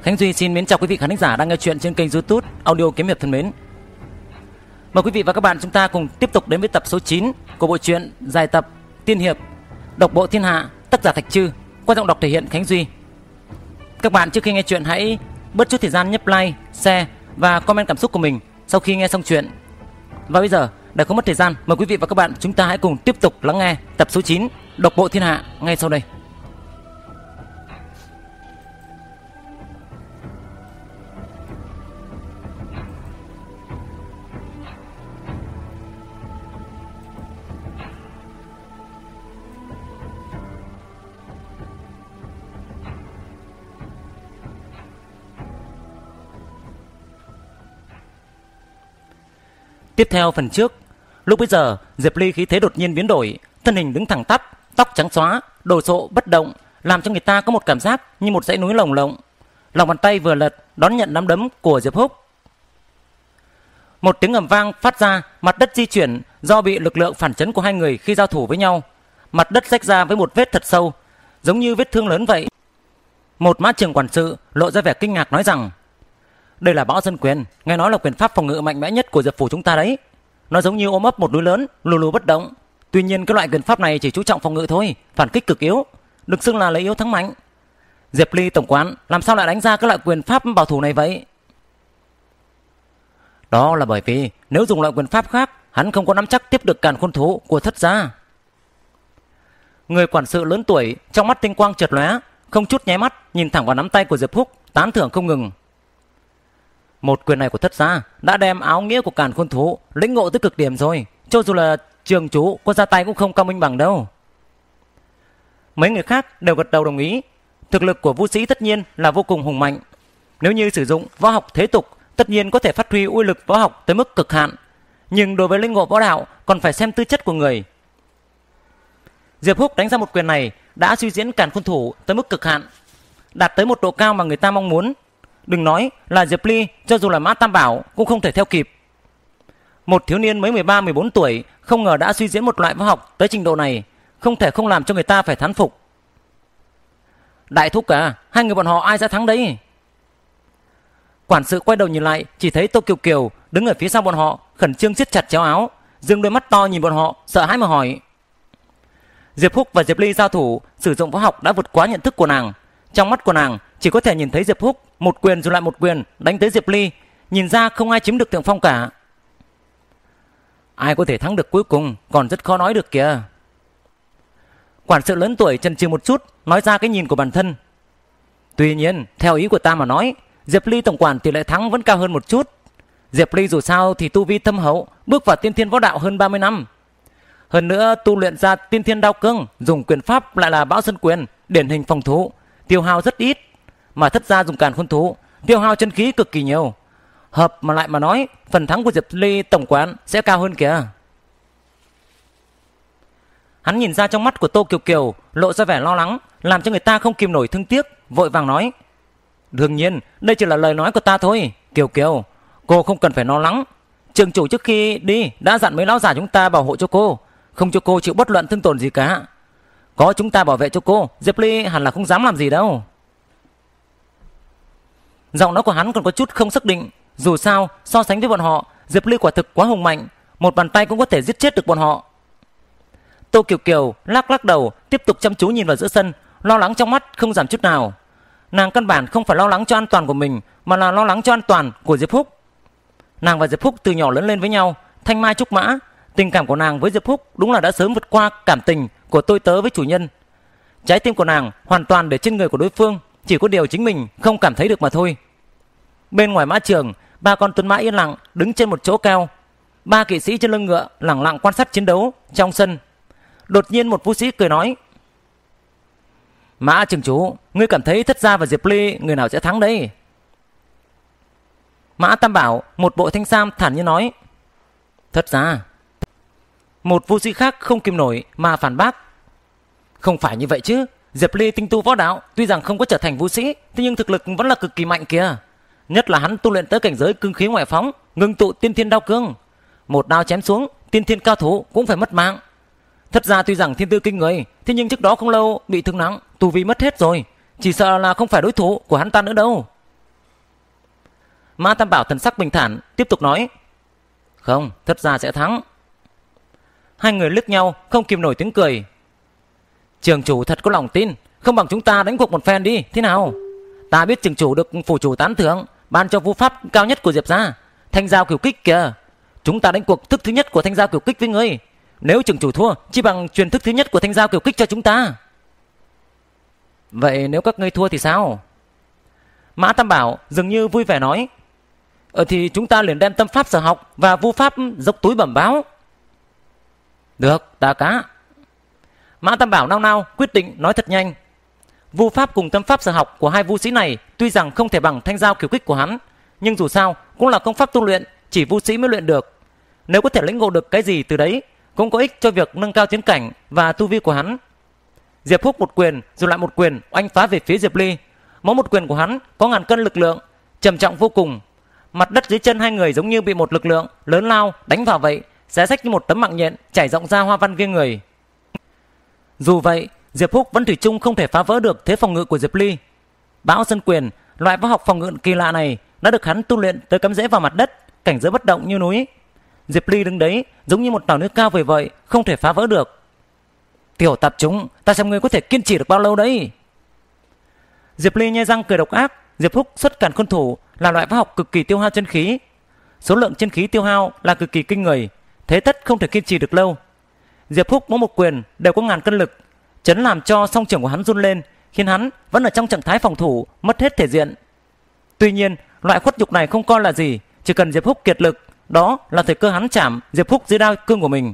Khánh Duy xin mến chào quý vị khán giả đang nghe chuyện trên kênh YouTube Audio Kiếm Hiệp thân mến. Mời quý vị và các bạn chúng ta cùng tiếp tục đến với tập số 9 của bộ truyện dài tập Tiên Hiệp Độc Bộ Thiên Hạ, tác giả Thạch Trư, qua giọng đọc thể hiện Khánh Duy. Các bạn trước khi nghe chuyện hãy bớt chút thời gian nhấp like, share và comment cảm xúc của mình sau khi nghe xong chuyện. Và bây giờ, để không mất thời gian, mời quý vị và các bạn chúng ta hãy cùng tiếp tục lắng nghe tập số 9 Độc Bộ Thiên Hạ ngay sau đây. Tiếp theo phần trước, lúc bấy giờ Diệp Ly khí thế đột nhiên biến đổi, thân hình đứng thẳng tắp, tóc trắng xóa, đồ sộ bất động, làm cho người ta có một cảm giác như một dãy núi lồng lộng. Lòng bàn tay vừa lật đón nhận nắm đấm của Diệp Húc. Một tiếng ầm vang phát ra, mặt đất di chuyển do bị lực lượng phản chấn của hai người khi giao thủ với nhau. Mặt đất rách ra với một vết thật sâu, giống như vết thương lớn vậy. Một mã trường quản sự lộ ra vẻ kinh ngạc nói rằng: đây là Bão Dân Quyền, nghe nói là quyền pháp phòng ngự mạnh mẽ nhất của Diệp phủ chúng ta đấy. Nó giống như ôm ấp một núi lớn, lù lù bất động. Tuy nhiên cái loại quyền pháp này chỉ chú trọng phòng ngự thôi, phản kích cực yếu, được xưng là lấy yếu thắng mạnh. Diệp Ly tổng quán làm sao lại đánh ra cái loại quyền pháp bảo thủ này vậy? Đó là bởi vì nếu dùng loại quyền pháp khác, hắn không có nắm chắc tiếp được Càn Khôn Thú của Thất gia. Người quản sự lớn tuổi trong mắt tinh quang chợt lóe, không chút nháy mắt nhìn thẳng vào nắm tay của Diệp Húc, tán thưởng không ngừng. Một quyền này của Thất gia đã đem áo nghĩa của Càn Khôn Thú lĩnh ngộ tới cực điểm rồi, cho dù là trường chủ có ra tay cũng không cao minh bằng đâu. Mấy người khác đều gật đầu đồng ý. Thực lực của vũ sĩ tất nhiên là vô cùng hùng mạnh. Nếu như sử dụng võ học thế tục, tất nhiên có thể phát huy uy lực võ học tới mức cực hạn. Nhưng đối với lĩnh ngộ võ đạo còn phải xem tư chất của người. Diệp Húc đánh ra một quyền này đã suy diễn Càn Khôn Thủ tới mức cực hạn, đạt tới một độ cao mà người ta mong muốn. Đừng nói là Diệp Ly, cho dù là Mã Tam Bảo cũng không thể theo kịp. Một thiếu niên mới 13-14 tuổi không ngờ đã suy diễn một loại võ học tới trình độ này, không thể không làm cho người ta phải thán phục. Đại thúc à, hai người bọn họ ai sẽ thắng đấy? Quản sự quay đầu nhìn lại, chỉ thấy Tô Kiều Kiều đứng ở phía sau bọn họ, khẩn trương siết chặt chéo áo, dương đôi mắt to nhìn bọn họ, sợ hãi mà hỏi. Diệp Húc và Diệp Ly giao thủ, sử dụng võ học đã vượt quá nhận thức của nàng. Trong mắt của nàng chỉ có thể nhìn thấy Diệp Húc một quyền rồi lại một quyền đánh tới Diệp Ly, nhìn ra không ai chiếm được thượng phong cả. Ai có thể thắng được cuối cùng còn rất khó nói được kìa. Quản sự lớn tuổi chần chừ một chút, nói ra cái nhìn của bản thân. Tuy nhiên theo ý của ta mà nói, Diệp Ly tổng quản tỷ lệ thắng vẫn cao hơn một chút. Diệp Ly dù sao thì tu vi thâm hậu, bước vào tiên thiên võ đạo hơn 30 năm. Hơn nữa tu luyện ra tiên thiên đao cương, dùng quyền pháp lại là Bão Dân Quyền, điển hình phòng thủ, tiêu hao rất ít. Mà Thất gia dùng Càn Khôn Thú, tiêu hao chân khí cực kỳ nhiều. Hợp mà lại mà nói, phần thắng của Diệp Ly tổng quán sẽ cao hơn kìa. Hắn nhìn ra trong mắt của Tô Kiều Kiều lộ ra vẻ lo lắng, làm cho người ta không kìm nổi thương tiếc, vội vàng nói: đương nhiên, đây chỉ là lời nói của ta thôi. Kiều Kiều, cô không cần phải lo lắng. Trường chủ trước khi đi đã dặn mấy lão già chúng ta bảo hộ cho cô, không cho cô chịu bất luận thương tổn gì cả. Có chúng ta bảo vệ cho cô, Diệp Ly hẳn là không dám làm gì đâu. Giọng nói của hắn còn có chút không xác định. Dù sao so sánh với bọn họ, Diệp Ly quả thực quá hùng mạnh, một bàn tay cũng có thể giết chết được bọn họ. Tô Kiều Kiều lắc lắc đầu, tiếp tục chăm chú nhìn vào giữa sân, lo lắng trong mắt không giảm chút nào. Nàng căn bản không phải lo lắng cho an toàn của mình, mà là lo lắng cho an toàn của Diệp Húc. Nàng và Diệp Húc từ nhỏ lớn lên với nhau, thanh mai trúc mã. Tình cảm của nàng với Diệp Húc đúng là đã sớm vượt qua cảm tình của tôi tớ với chủ nhân. Trái tim của nàng hoàn toàn để trên người của đối phương, chỉ có điều chính mình không cảm thấy được mà thôi. Bên ngoài mã trường, ba con tuấn mã yên lặng đứng trên một chỗ cao. Ba kỵ sĩ trên lưng ngựa lẳng lặng quan sát chiến đấu trong sân. Đột nhiên một vũ sĩ cười nói: Mã trường chủ, ngươi cảm thấy Thất gia và Diệp Ly người nào sẽ thắng đây? Mã Tam Bảo một bộ thanh sam thản nhiên nói: Thất gia. Một vũ sĩ khác không kìm nổi mà phản bác: không phải như vậy chứ, Diệp Ly tinh tu võ đạo, tuy rằng không có trở thành vũ sĩ, thế nhưng thực lực vẫn là cực kỳ mạnh kìa. Nhất là hắn tu luyện tới cảnh giới cương khí ngoại phóng, ngưng tụ tiên thiên đao cương, một đao chém xuống, tiên thiên cao thủ cũng phải mất mạng. Thất gia tuy rằng thiên tư kinh người, thế nhưng trước đó không lâu bị thương nặng, tu vi mất hết rồi, chỉ sợ là không phải đối thủ của hắn ta nữa đâu. Mã Tam Bảo thần sắc bình thản tiếp tục nói: Không, Thất gia sẽ thắng. Hai người liếc nhau không kìm nổi tiếng cười. Trường chủ thật có lòng tin, không bằng chúng ta đánh cuộc một phen đi, thế nào? Ta biết trường chủ được phủ chủ tán thưởng, ban cho vu pháp cao nhất của Diệp gia, Thanh Giao Cửu Kích kìa. Chúng ta đánh cuộc thức thứ nhất của Thanh Giao Cửu Kích với ngươi. Nếu trường chủ thua, chỉ bằng truyền thức thứ nhất của Thanh Giao Cửu Kích cho chúng ta. Vậy nếu các ngươi thua thì sao? Mã Tam Bảo dường như vui vẻ nói: Thì chúng ta liền đem tâm pháp sở học và vu pháp dốc túi bẩm báo. Được, ta cá. Mã Tam Bảo nao nao quyết định nói thật nhanh. Vu pháp cùng tâm pháp sở học của hai vu sĩ này tuy rằng không thể bằng Thanh Giao Cửu Kích của hắn, nhưng dù sao cũng là công pháp tu luyện chỉ vu sĩ mới luyện được. Nếu có thể lĩnh ngộ được cái gì từ đấy, cũng có ích cho việc nâng cao tiến cảnh và tu vi của hắn. Diệp Húc một quyền rồi lại một quyền oanh phá về phía Diệp Ly. Mỗi một quyền của hắn có ngàn cân lực lượng, trầm trọng vô cùng. Mặt đất dưới chân hai người giống như bị một lực lượng lớn lao đánh vào vậy, xé rách như một tấm mạng nhện trải rộng ra hoa văn ghê người. Dù vậy, Diệp Húc vẫn thủy chung không thể phá vỡ được thế phòng ngự của Diệp Ly. Bão Sơn Quyền, loại võ học phòng ngự kỳ lạ này đã được hắn tu luyện tới cắm rễ vào mặt đất, cảnh giới bất động như núi. Diệp Ly đứng đấy giống như một tàu nước cao vời vợi, không thể phá vỡ được. Tiểu tạp chúng, ta xem ngươi có thể kiên trì được bao lâu đấy. Diệp Ly nhe răng cười độc ác. Diệp Húc xuất càn khôn thủ là loại võ học cực kỳ tiêu hao chân khí. Số lượng chân khí tiêu hao là cực kỳ kinh người, thế tất không thể kiên trì được lâu. Diệp Húc mỗi một quyền đều có ngàn cân lực, chấn làm cho song trưởng của hắn run lên, khiến hắn vẫn ở trong trạng thái phòng thủ, mất hết thể diện. Tuy nhiên, loại khuất nhục này không coi là gì, chỉ cần Diệp Húc kiệt lực, đó là thời cơ hắn chạm Diệp Húc dưới đao cương của mình.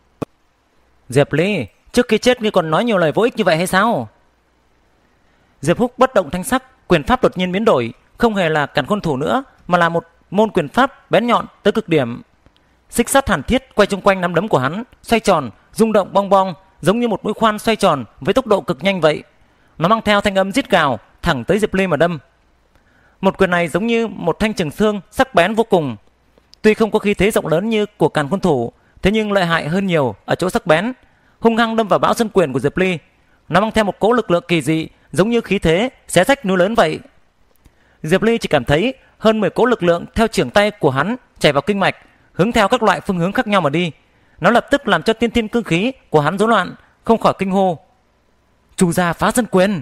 Diệp Ly, trước khi chết ngươi còn nói nhiều lời vô ích như vậy hay sao? Diệp Húc bất động thanh sắc, quyền pháp đột nhiên biến đổi, không hề là càn khôn thủ nữa, mà là một môn quyền pháp bén nhọn tới cực điểm. Xích sắt hàn thiết quay chung quanh nắm đấm của hắn, xoay tròn, rung động bong bong, giống như một mũi khoan xoay tròn với tốc độ cực nhanh vậy. Nó mang theo thanh âm rít gào, thẳng tới Diệp Ly mà đâm. Một quyền này giống như một thanh trường thương sắc bén vô cùng. Tuy không có khí thế rộng lớn như của càn khôn thủ, thế nhưng lợi hại hơn nhiều ở chỗ sắc bén, hung hăng đâm vào bão sơn quyền của Diệp Ly. Nó mang theo một cỗ lực lượng kỳ dị, giống như khí thế xé rách núi lớn vậy. Diệp Ly chỉ cảm thấy hơn 10 cỗ lực lượng theo chưởng tay của hắn chảy vào kinh mạch, hướng theo các loại phương hướng khác nhau mà đi. Nó lập tức làm cho tiên thiên cương khí của hắn rối loạn, không khỏi kinh hô: Chu gia phá sơn quyền!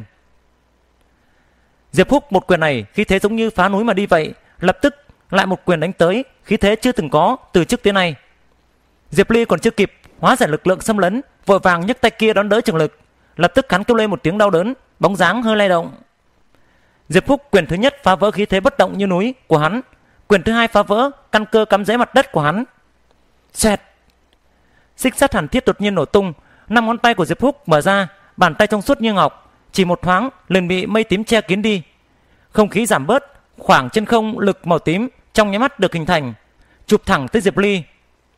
Diệp Húc một quyền này khí thế giống như phá núi mà đi vậy, lập tức lại một quyền đánh tới, khí thế chưa từng có từ trước tới nay. Diệp Ly còn chưa kịp hóa giải lực lượng xâm lấn, vội vàng nhấc tay kia đón đỡ trường lực, lập tức hắn kêu lên một tiếng đau đớn, bóng dáng hơi lay động. Diệp Húc quyền thứ nhất phá vỡ khí thế bất động như núi của hắn, quyền thứ hai phá vỡ căn cơ cắm rễ mặt đất của hắn. Xoẹt! Xích sắt hàn thiết đột nhiên nổ tung, 5 ngón tay của Diệp Húc mở ra, bàn tay trong suốt như ngọc, chỉ một thoáng liền bị mây tím che kín đi. Không khí giảm bớt, khoảng chân không lực màu tím trong nháy mắt được hình thành, chụp thẳng tới Diệp Ly.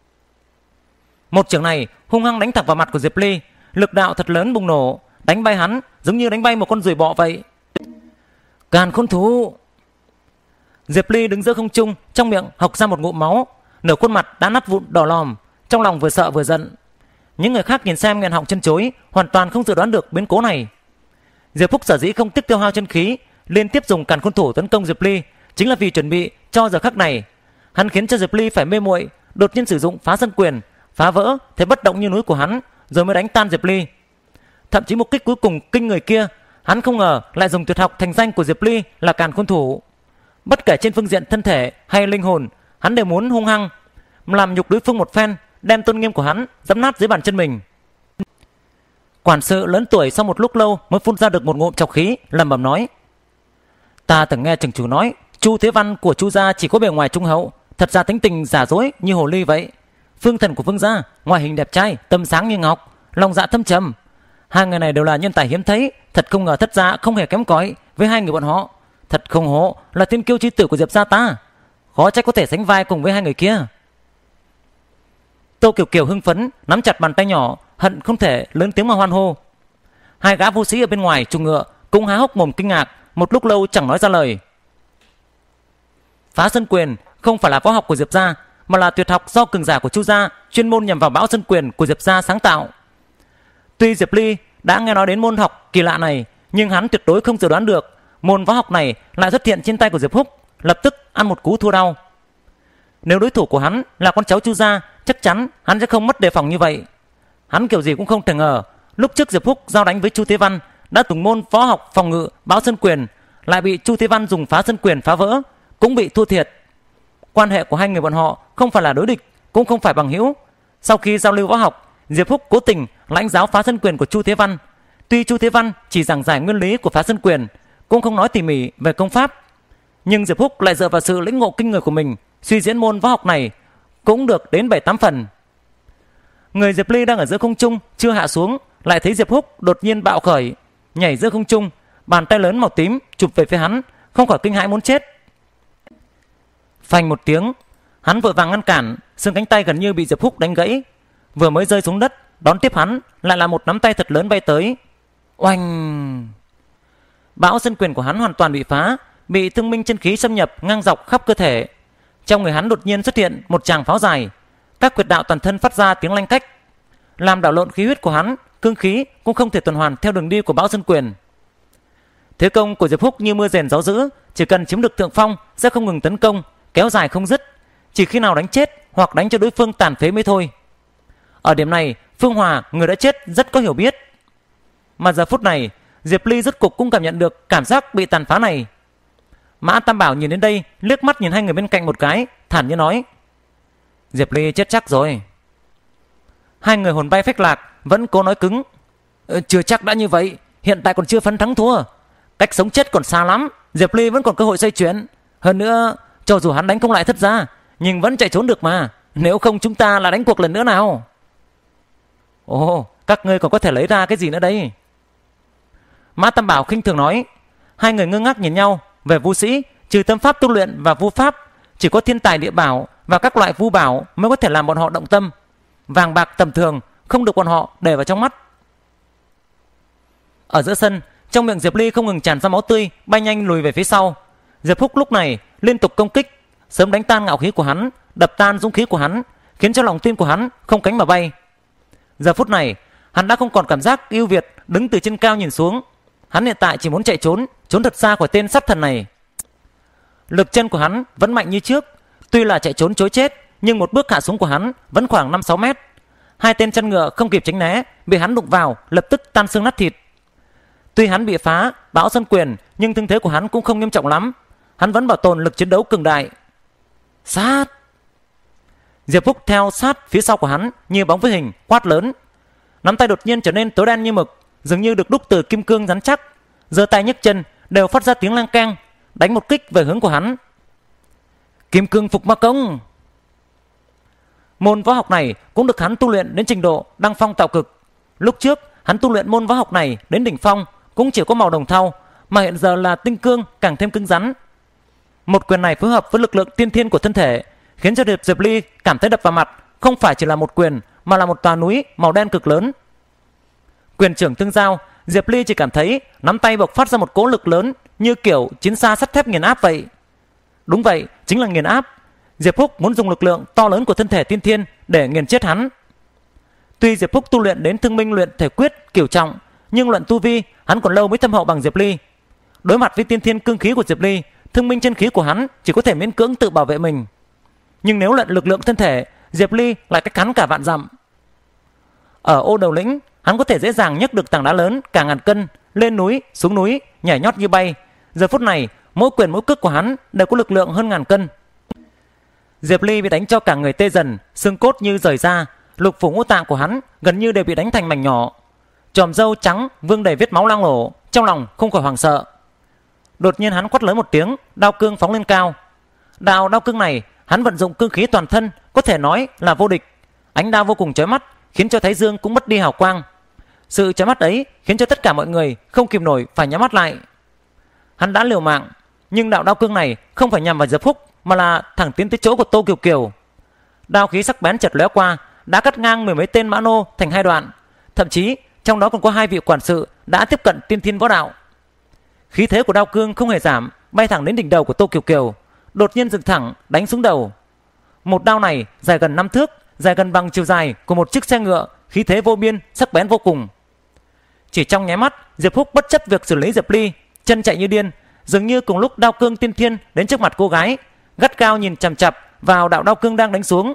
Một chưởng này hung hăng đánh thẳng vào mặt của Diệp Ly, lực đạo thật lớn bùng nổ, đánh bay hắn giống như đánh bay một con ruồi bọ vậy. Càn khôn thú! Diệp Ly đứng giữa không trung, trong miệng hộc ra một ngụm máu, nửa khuôn mặt đã nát vụn đỏ lòm, trong lòng vừa sợ vừa giận. Những người khác nhìn xem nghẹn họng chân chối, hoàn toàn không dự đoán được biến cố này. Diệp Húc sở dĩ không tiếc tiêu hao chân khí, liên tiếp dùng càn khôn thủ tấn công Diệp Ly, chính là vì chuẩn bị cho giờ khắc này. Hắn khiến cho Diệp Ly phải mê muội, đột nhiên sử dụng phá sơn quyền, phá vỡ thế bất động như núi của hắn, rồi mới đánh tan Diệp Ly. Thậm chí một kích cuối cùng kinh người kia, hắn không ngờ lại dùng tuyệt học thành danh của Diệp Ly là càn khôn thủ. Bất kể trên phương diện thân thể hay linh hồn, hắn đều muốn hung hăng làm nhục đối phương một phen, đem tôn nghiêm của hắn dẫm nát dưới bàn chân mình. Quản sự lớn tuổi sau một lúc lâu mới phun ra được một ngụm trọc khí, lẩm bẩm nói: Ta từng nghe trưởng chủ nói Chu Thế Văn của Chu gia chỉ có bề ngoài trung hậu, thật ra tính tình giả dối như hồ ly vậy. Phương thần của Phương gia ngoại hình đẹp trai, tâm sáng như ngọc, lòng dạ thâm trầm. Hai người này đều là nhân tài hiếm thấy, thật không ngờ Thất gia không hề kém cỏi với hai người bọn họ. Thật không hổ là thiên kiêu chi tử của Diệp gia ta, khó trách có thể sánh vai cùng với hai người kia. Tô Kiều Kiều hưng phấn nắm chặt bàn tay nhỏ, hận không thể lớn tiếng mà hoan hô. Hai gã vũ sĩ ở bên ngoài chuồng ngựa cũng há hốc mồm kinh ngạc, một lúc lâu chẳng nói ra lời. Phá sơn quyền không phải là võ học của Diệp gia, mà là tuyệt học do cường giả của Chu gia chuyên môn nhằm vào bão sơn quyền của Diệp gia sáng tạo. Tuy Diệp Ly đã nghe nói đến môn học kỳ lạ này, nhưng hắn tuyệt đối không dự đoán được môn võ học này lại xuất hiện trên tay của Diệp Húc, lập tức ăn một cú thua đau. Nếu đối thủ của hắn là con cháu Chu gia, chắc chắn hắn sẽ không mất đề phòng như vậy. Hắn kiểu gì cũng không thể ngờ lúc trước Diệp Húc giao đánh với Chu Thế Văn đã từng môn võ học phòng ngự Bão Sơn Quyền, lại bị Chu Thế Văn dùng Phá Sơn Quyền phá vỡ, cũng bị thua thiệt. Quan hệ của hai người bọn họ không phải là đối địch, cũng không phải bằng hữu. Sau khi giao lưu võ học, Diệp Húc cố tình lãnh giáo Phá Sơn Quyền của Chu Thế Văn. Tuy Chu Thế Văn chỉ giảng giải nguyên lý của Phá Sơn Quyền, cũng không nói tỉ mỉ về công pháp, nhưng Diệp Húc lại dựa vào sự lĩnh ngộ kinh người của mình suy diễn môn võ học này cũng được đến 7-8 phần. Người Diệp Ly đang ở giữa không trung chưa hạ xuống, lại thấy Diệp Húc đột nhiên bạo khởi, nhảy giữa không trung, bàn tay lớn màu tím chụp về phía hắn, không khỏi kinh hãi muốn chết. Phanh một tiếng, hắn vội vàng ngăn cản, xương cánh tay gần như bị Diệp Húc đánh gãy. Vừa mới rơi xuống đất, đón tiếp hắn lại là một nắm tay thật lớn bay tới. Oanh! Bão Sơn Quyền của hắn hoàn toàn bị phá, bị thương minh chân khí xâm nhập ngang dọc khắp cơ thể. Trong người hắn đột nhiên xuất hiện một tràng pháo dài, các huyệt đạo toàn thân phát ra tiếng lanh cách, làm đảo lộn khí huyết của hắn, cương khí cũng không thể tuần hoàn theo đường đi của Bão Sơn Quyền. Thế công của Diệp Húc như mưa rền gió dữ, chỉ cần chiếm được thượng phong sẽ không ngừng tấn công, kéo dài không dứt, chỉ khi nào đánh chết hoặc đánh cho đối phương tàn phế mới thôi. Ở điểm này, Phương Hòa, người đã chết, rất có hiểu biết. Mà giờ phút này, Diệp Ly rốt cục cũng cảm nhận được cảm giác bị tàn phá này. Mã Tam Bảo nhìn đến đây, liếc mắt nhìn hai người bên cạnh một cái, thản nhiên nói: Diệp Ly chết chắc rồi. Hai người hồn bay phách lạc vẫn cố nói cứng: Chưa chắc đã như vậy, hiện tại còn chưa phân thắng thua, cách sống chết còn xa lắm, Diệp Ly vẫn còn cơ hội xoay chuyển. Hơn nữa, cho dù hắn đánh không lại Thất gia, nhưng vẫn chạy trốn được mà, nếu không chúng ta là đánh cuộc lần nữa nào. Ồ, các ngươi còn có thể lấy ra cái gì nữa đây? Mã Tam Bảo khinh thường nói. Hai người ngơ ngác nhìn nhau. Về vũ sĩ, trừ tâm pháp tu luyện và vu pháp, chỉ có thiên tài địa bảo và các loại vu bảo mới có thể làm bọn họ động tâm. Vàng bạc tầm thường không được bọn họ để vào trong mắt. Ở giữa sân, trong miệng Diệp Ly không ngừng tràn ra máu tươi, bay nhanh lùi về phía sau. Diệp Húc lúc này liên tục công kích, sớm đánh tan ngạo khí của hắn, đập tan dũng khí của hắn, khiến cho lòng tim của hắn không cánh mà bay. Giờ phút này, hắn đã không còn cảm giác ưu việt đứng từ trên cao nhìn xuống. Hắn hiện tại chỉ muốn chạy trốn, trốn thật xa khỏi tên sát thần này. Lực chân của hắn vẫn mạnh như trước, tuy là chạy trốn chối chết, nhưng một bước hạ xuống của hắn vẫn khoảng 5-6 mét. Hai tên chân ngựa không kịp tránh né, bị hắn đụng vào, lập tức tan xương nát thịt. Tuy hắn bị phá Bão Sơn Quyền, nhưng thương thế của hắn cũng không nghiêm trọng lắm. Hắn vẫn bảo tồn lực chiến đấu cường đại. Sát! Diệp Húc theo sát phía sau của hắn như bóng với hình, quát lớn. Nắm tay đột nhiên trở nên tối đen như mực, dường như được đúc từ kim cương rắn chắc. Giơ tay nhấc chân đều phát ra tiếng lang keng, đánh một kích về hướng của hắn. Kim cương phục ma công. Môn võ học này cũng được hắn tu luyện đến trình độ đăng phong tạo cực. Lúc trước hắn tu luyện môn võ học này đến đỉnh phong cũng chỉ có màu đồng thau, mà hiện giờ là tinh cương càng thêm cứng rắn. Một quyền này phối hợp với lực lượng tiên thiên của thân thể, khiến cho Diệp Ly cảm thấy đập vào mặt không phải chỉ là một quyền, mà là một tòa núi màu đen cực lớn. Quyền trưởng tương giao, Diệp Ly chỉ cảm thấy nắm tay bộc phát ra một cỗ lực lớn, như kiểu chiến xa sắt thép nghiền áp vậy. Đúng vậy, chính là nghiền áp. Diệp Húc muốn dùng lực lượng to lớn của thân thể tiên thiên để nghiền chết hắn. Tuy Diệp Húc tu luyện đến thương minh luyện thể quyết cửu trọng, nhưng luận tu vi hắn còn lâu mới thâm hậu bằng Diệp Ly. Đối mặt với tiên thiên cương khí của Diệp Ly, thương minh chân khí của hắn chỉ có thể miễn cưỡng tự bảo vệ mình. Nhưng nếu luận lực lượng thân thể, Diệp Ly lại cách hắn cả vạn dặm. Ở Ô Đầu Lĩnh, hắn có thể dễ dàng nhấc được tảng đá lớn cả ngàn cân, lên núi, xuống núi, nhảy nhót như bay. Giờ phút này, mỗi quyền mỗi cước của hắn đều có lực lượng hơn ngàn cân. Diệp Ly bị đánh cho cả người tê dần, xương cốt như rời ra, lục phủ ngũ tạng của hắn gần như đều bị đánh thành mảnh nhỏ. Chòm râu trắng vương đầy vết máu loang lổ, trong lòng không khỏi hoảng sợ. Đột nhiên hắn quát lớn một tiếng, đao cương phóng lên cao. Đao cương này hắn vận dụng cương khí toàn thân, có thể nói là vô địch. Ánh đao vô cùng chói mắt, khiến cho thái dương cũng mất đi hào quang. Sự chói mắt ấy khiến cho tất cả mọi người không kìm nổi phải nhắm mắt lại. Hắn đã liều mạng, nhưng đạo đao cương này không phải nhằm vào Diệp Húc, mà là thẳng tiến tới chỗ của Tô Kiều Kiều. Đao khí sắc bén chợt lóe qua, đã cắt ngang mười mấy tên mã nô thành hai đoạn. Thậm chí trong đó còn có hai vị quản sự đã tiếp cận tiên thiên võ đạo. Khí thế của đao cương không hề giảm, bay thẳng đến đỉnh đầu của Tô Kiều Kiều, đột nhiên dựng thẳng đánh xuống đầu. Một đao này dài gần 5 thước, dài gần bằng chiều dài của một chiếc xe ngựa, khí thế vô biên, sắc bén vô cùng. Chỉ trong nháy mắt, Diệp Húc bất chấp việc xử lý Diệp Ly, chân chạy như điên, dường như cùng lúc đao cương tiên thiên đến trước mặt cô gái, gắt gao nhìn chằm chằm vào đạo đao cương đang đánh xuống.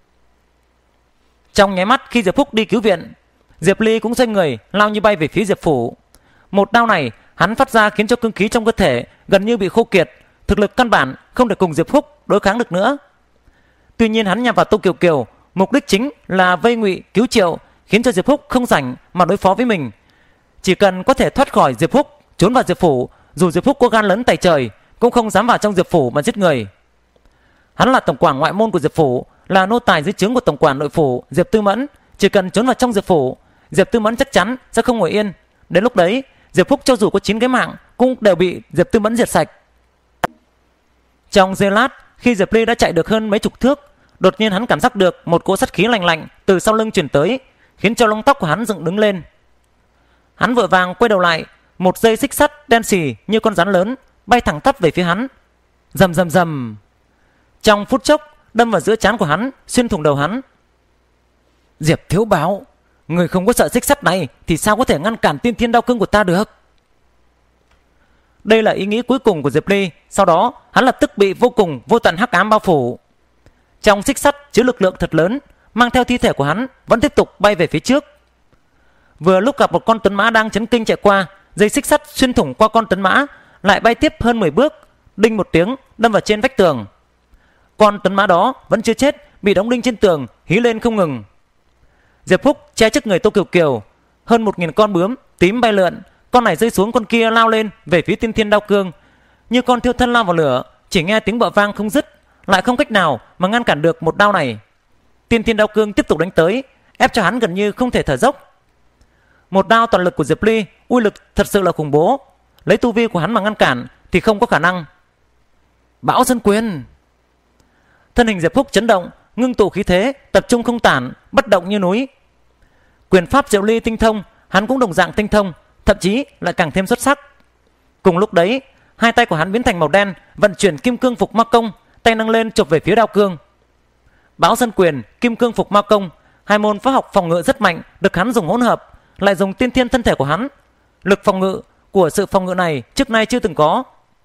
Trong nháy mắt khi Diệp Phúc đi cứu viện, Diệp Ly cũng xoay người lao như bay về phía Diệp Phủ. Một đao này hắn phát ra khiến cho cương khí trong cơ thể gần như bị khô kiệt, thực lực căn bản không thể cùng Diệp Phúc đối kháng được nữa. Tuy nhiên hắn nhằm vào Tô Kiều Kiều, mục đích chính là vây ngụy cứu Triệu, khiến cho Diệp Phúc không rảnh mà đối phó với mình. Chỉ cần có thể thoát khỏi Diệp Phúc, trốn vào Diệp Phủ, dù Diệp Phúc có gan lớn tày trời cũng không dám vào trong Diệp Phủ mà giết người. Hắn là tổng quản ngoại môn của Diệp Phủ, là nô tài dưới trướng của tổng quản nội phủ Diệp Tư Mẫn. Chỉ cần trốn vào trong Diệp Phủ, Diệp Tư Mẫn chắc chắn sẽ không ngồi yên. Đến lúc đấy, Diệp Phúc cho dù có 9 cái mạng cũng đều bị Diệp Tư Mẫn diệt sạch. Trong giây lát, khi Diệp Ly đã chạy được hơn mấy chục thước, đột nhiên hắn cảm giác được một cỗ sát khí lạnh lạnh từ sau lưng truyền tới, khiến cho lông tóc của hắn dựng đứng lên. Hắn vội vàng quay đầu lại, một dây xích sắt đen xì như con rắn lớn bay thẳng tắp về phía hắn. Rầm rầm rầm, trong phút chốc đâm vào giữa trán của hắn, xuyên thủng đầu hắn. Diệp thiếu báo, người không có sợ xích sắt này thì sao có thể ngăn cản tiên thiên đao cương của ta được? Đây là ý nghĩ cuối cùng của Diệp Ly. Sau đó hắn lập tức bị vô tận hắc ám bao phủ. Trong xích sắt chứa lực lượng thật lớn, mang theo thi thể của hắn vẫn tiếp tục bay về phía trước. Vừa lúc gặp một con tuấn mã đang chấn kinh chạy qua, dây xích sắt xuyên thủng qua con tuấn mã, lại bay tiếp hơn 10 bước, đinh một tiếng đâm vào trên vách tường. Con tuấn mã đó vẫn chưa chết, bị đóng đinh trên tường, hí lên không ngừng. Diệp Phúc che trước người Tô Kiều Kiều, hơn 1000 con bướm tím bay lượn, con này rơi xuống, con kia lao lên về phía tiên thiên đao cương, như con thiêu thân lao vào lửa. Chỉ nghe tiếng bợ vang không dứt, lại không cách nào mà ngăn cản được một đao này. Tiên thiên đao cương tiếp tục đánh tới, ép cho hắn gần như không thể thở dốc. Một đao toàn lực của Diệp Ly, uy lực thật sự là khủng bố, lấy tu vi của hắn mà ngăn cản thì không có khả năng. Bão Sơn Quyền. Thân hình Diệp Phúc chấn động, ngưng tụ khí thế, tập trung không tản, bất động như núi. Quyền pháp Diệp Ly tinh thông, hắn cũng đồng dạng tinh thông, thậm chí lại càng thêm xuất sắc. Cùng lúc đấy, hai tay của hắn biến thành màu đen, vận chuyển kim cương phục ma công, tay nâng lên chụp về phía đao cương. Bão Sơn Quyền, kim cương phục ma công, hai môn pháp học phòng ngự rất mạnh, được hắn dùng hỗn hợp, lại dùng tiên thiên thân thể của hắn. Lực phòng ngự của sự phòng ngự này trước nay chưa từng có.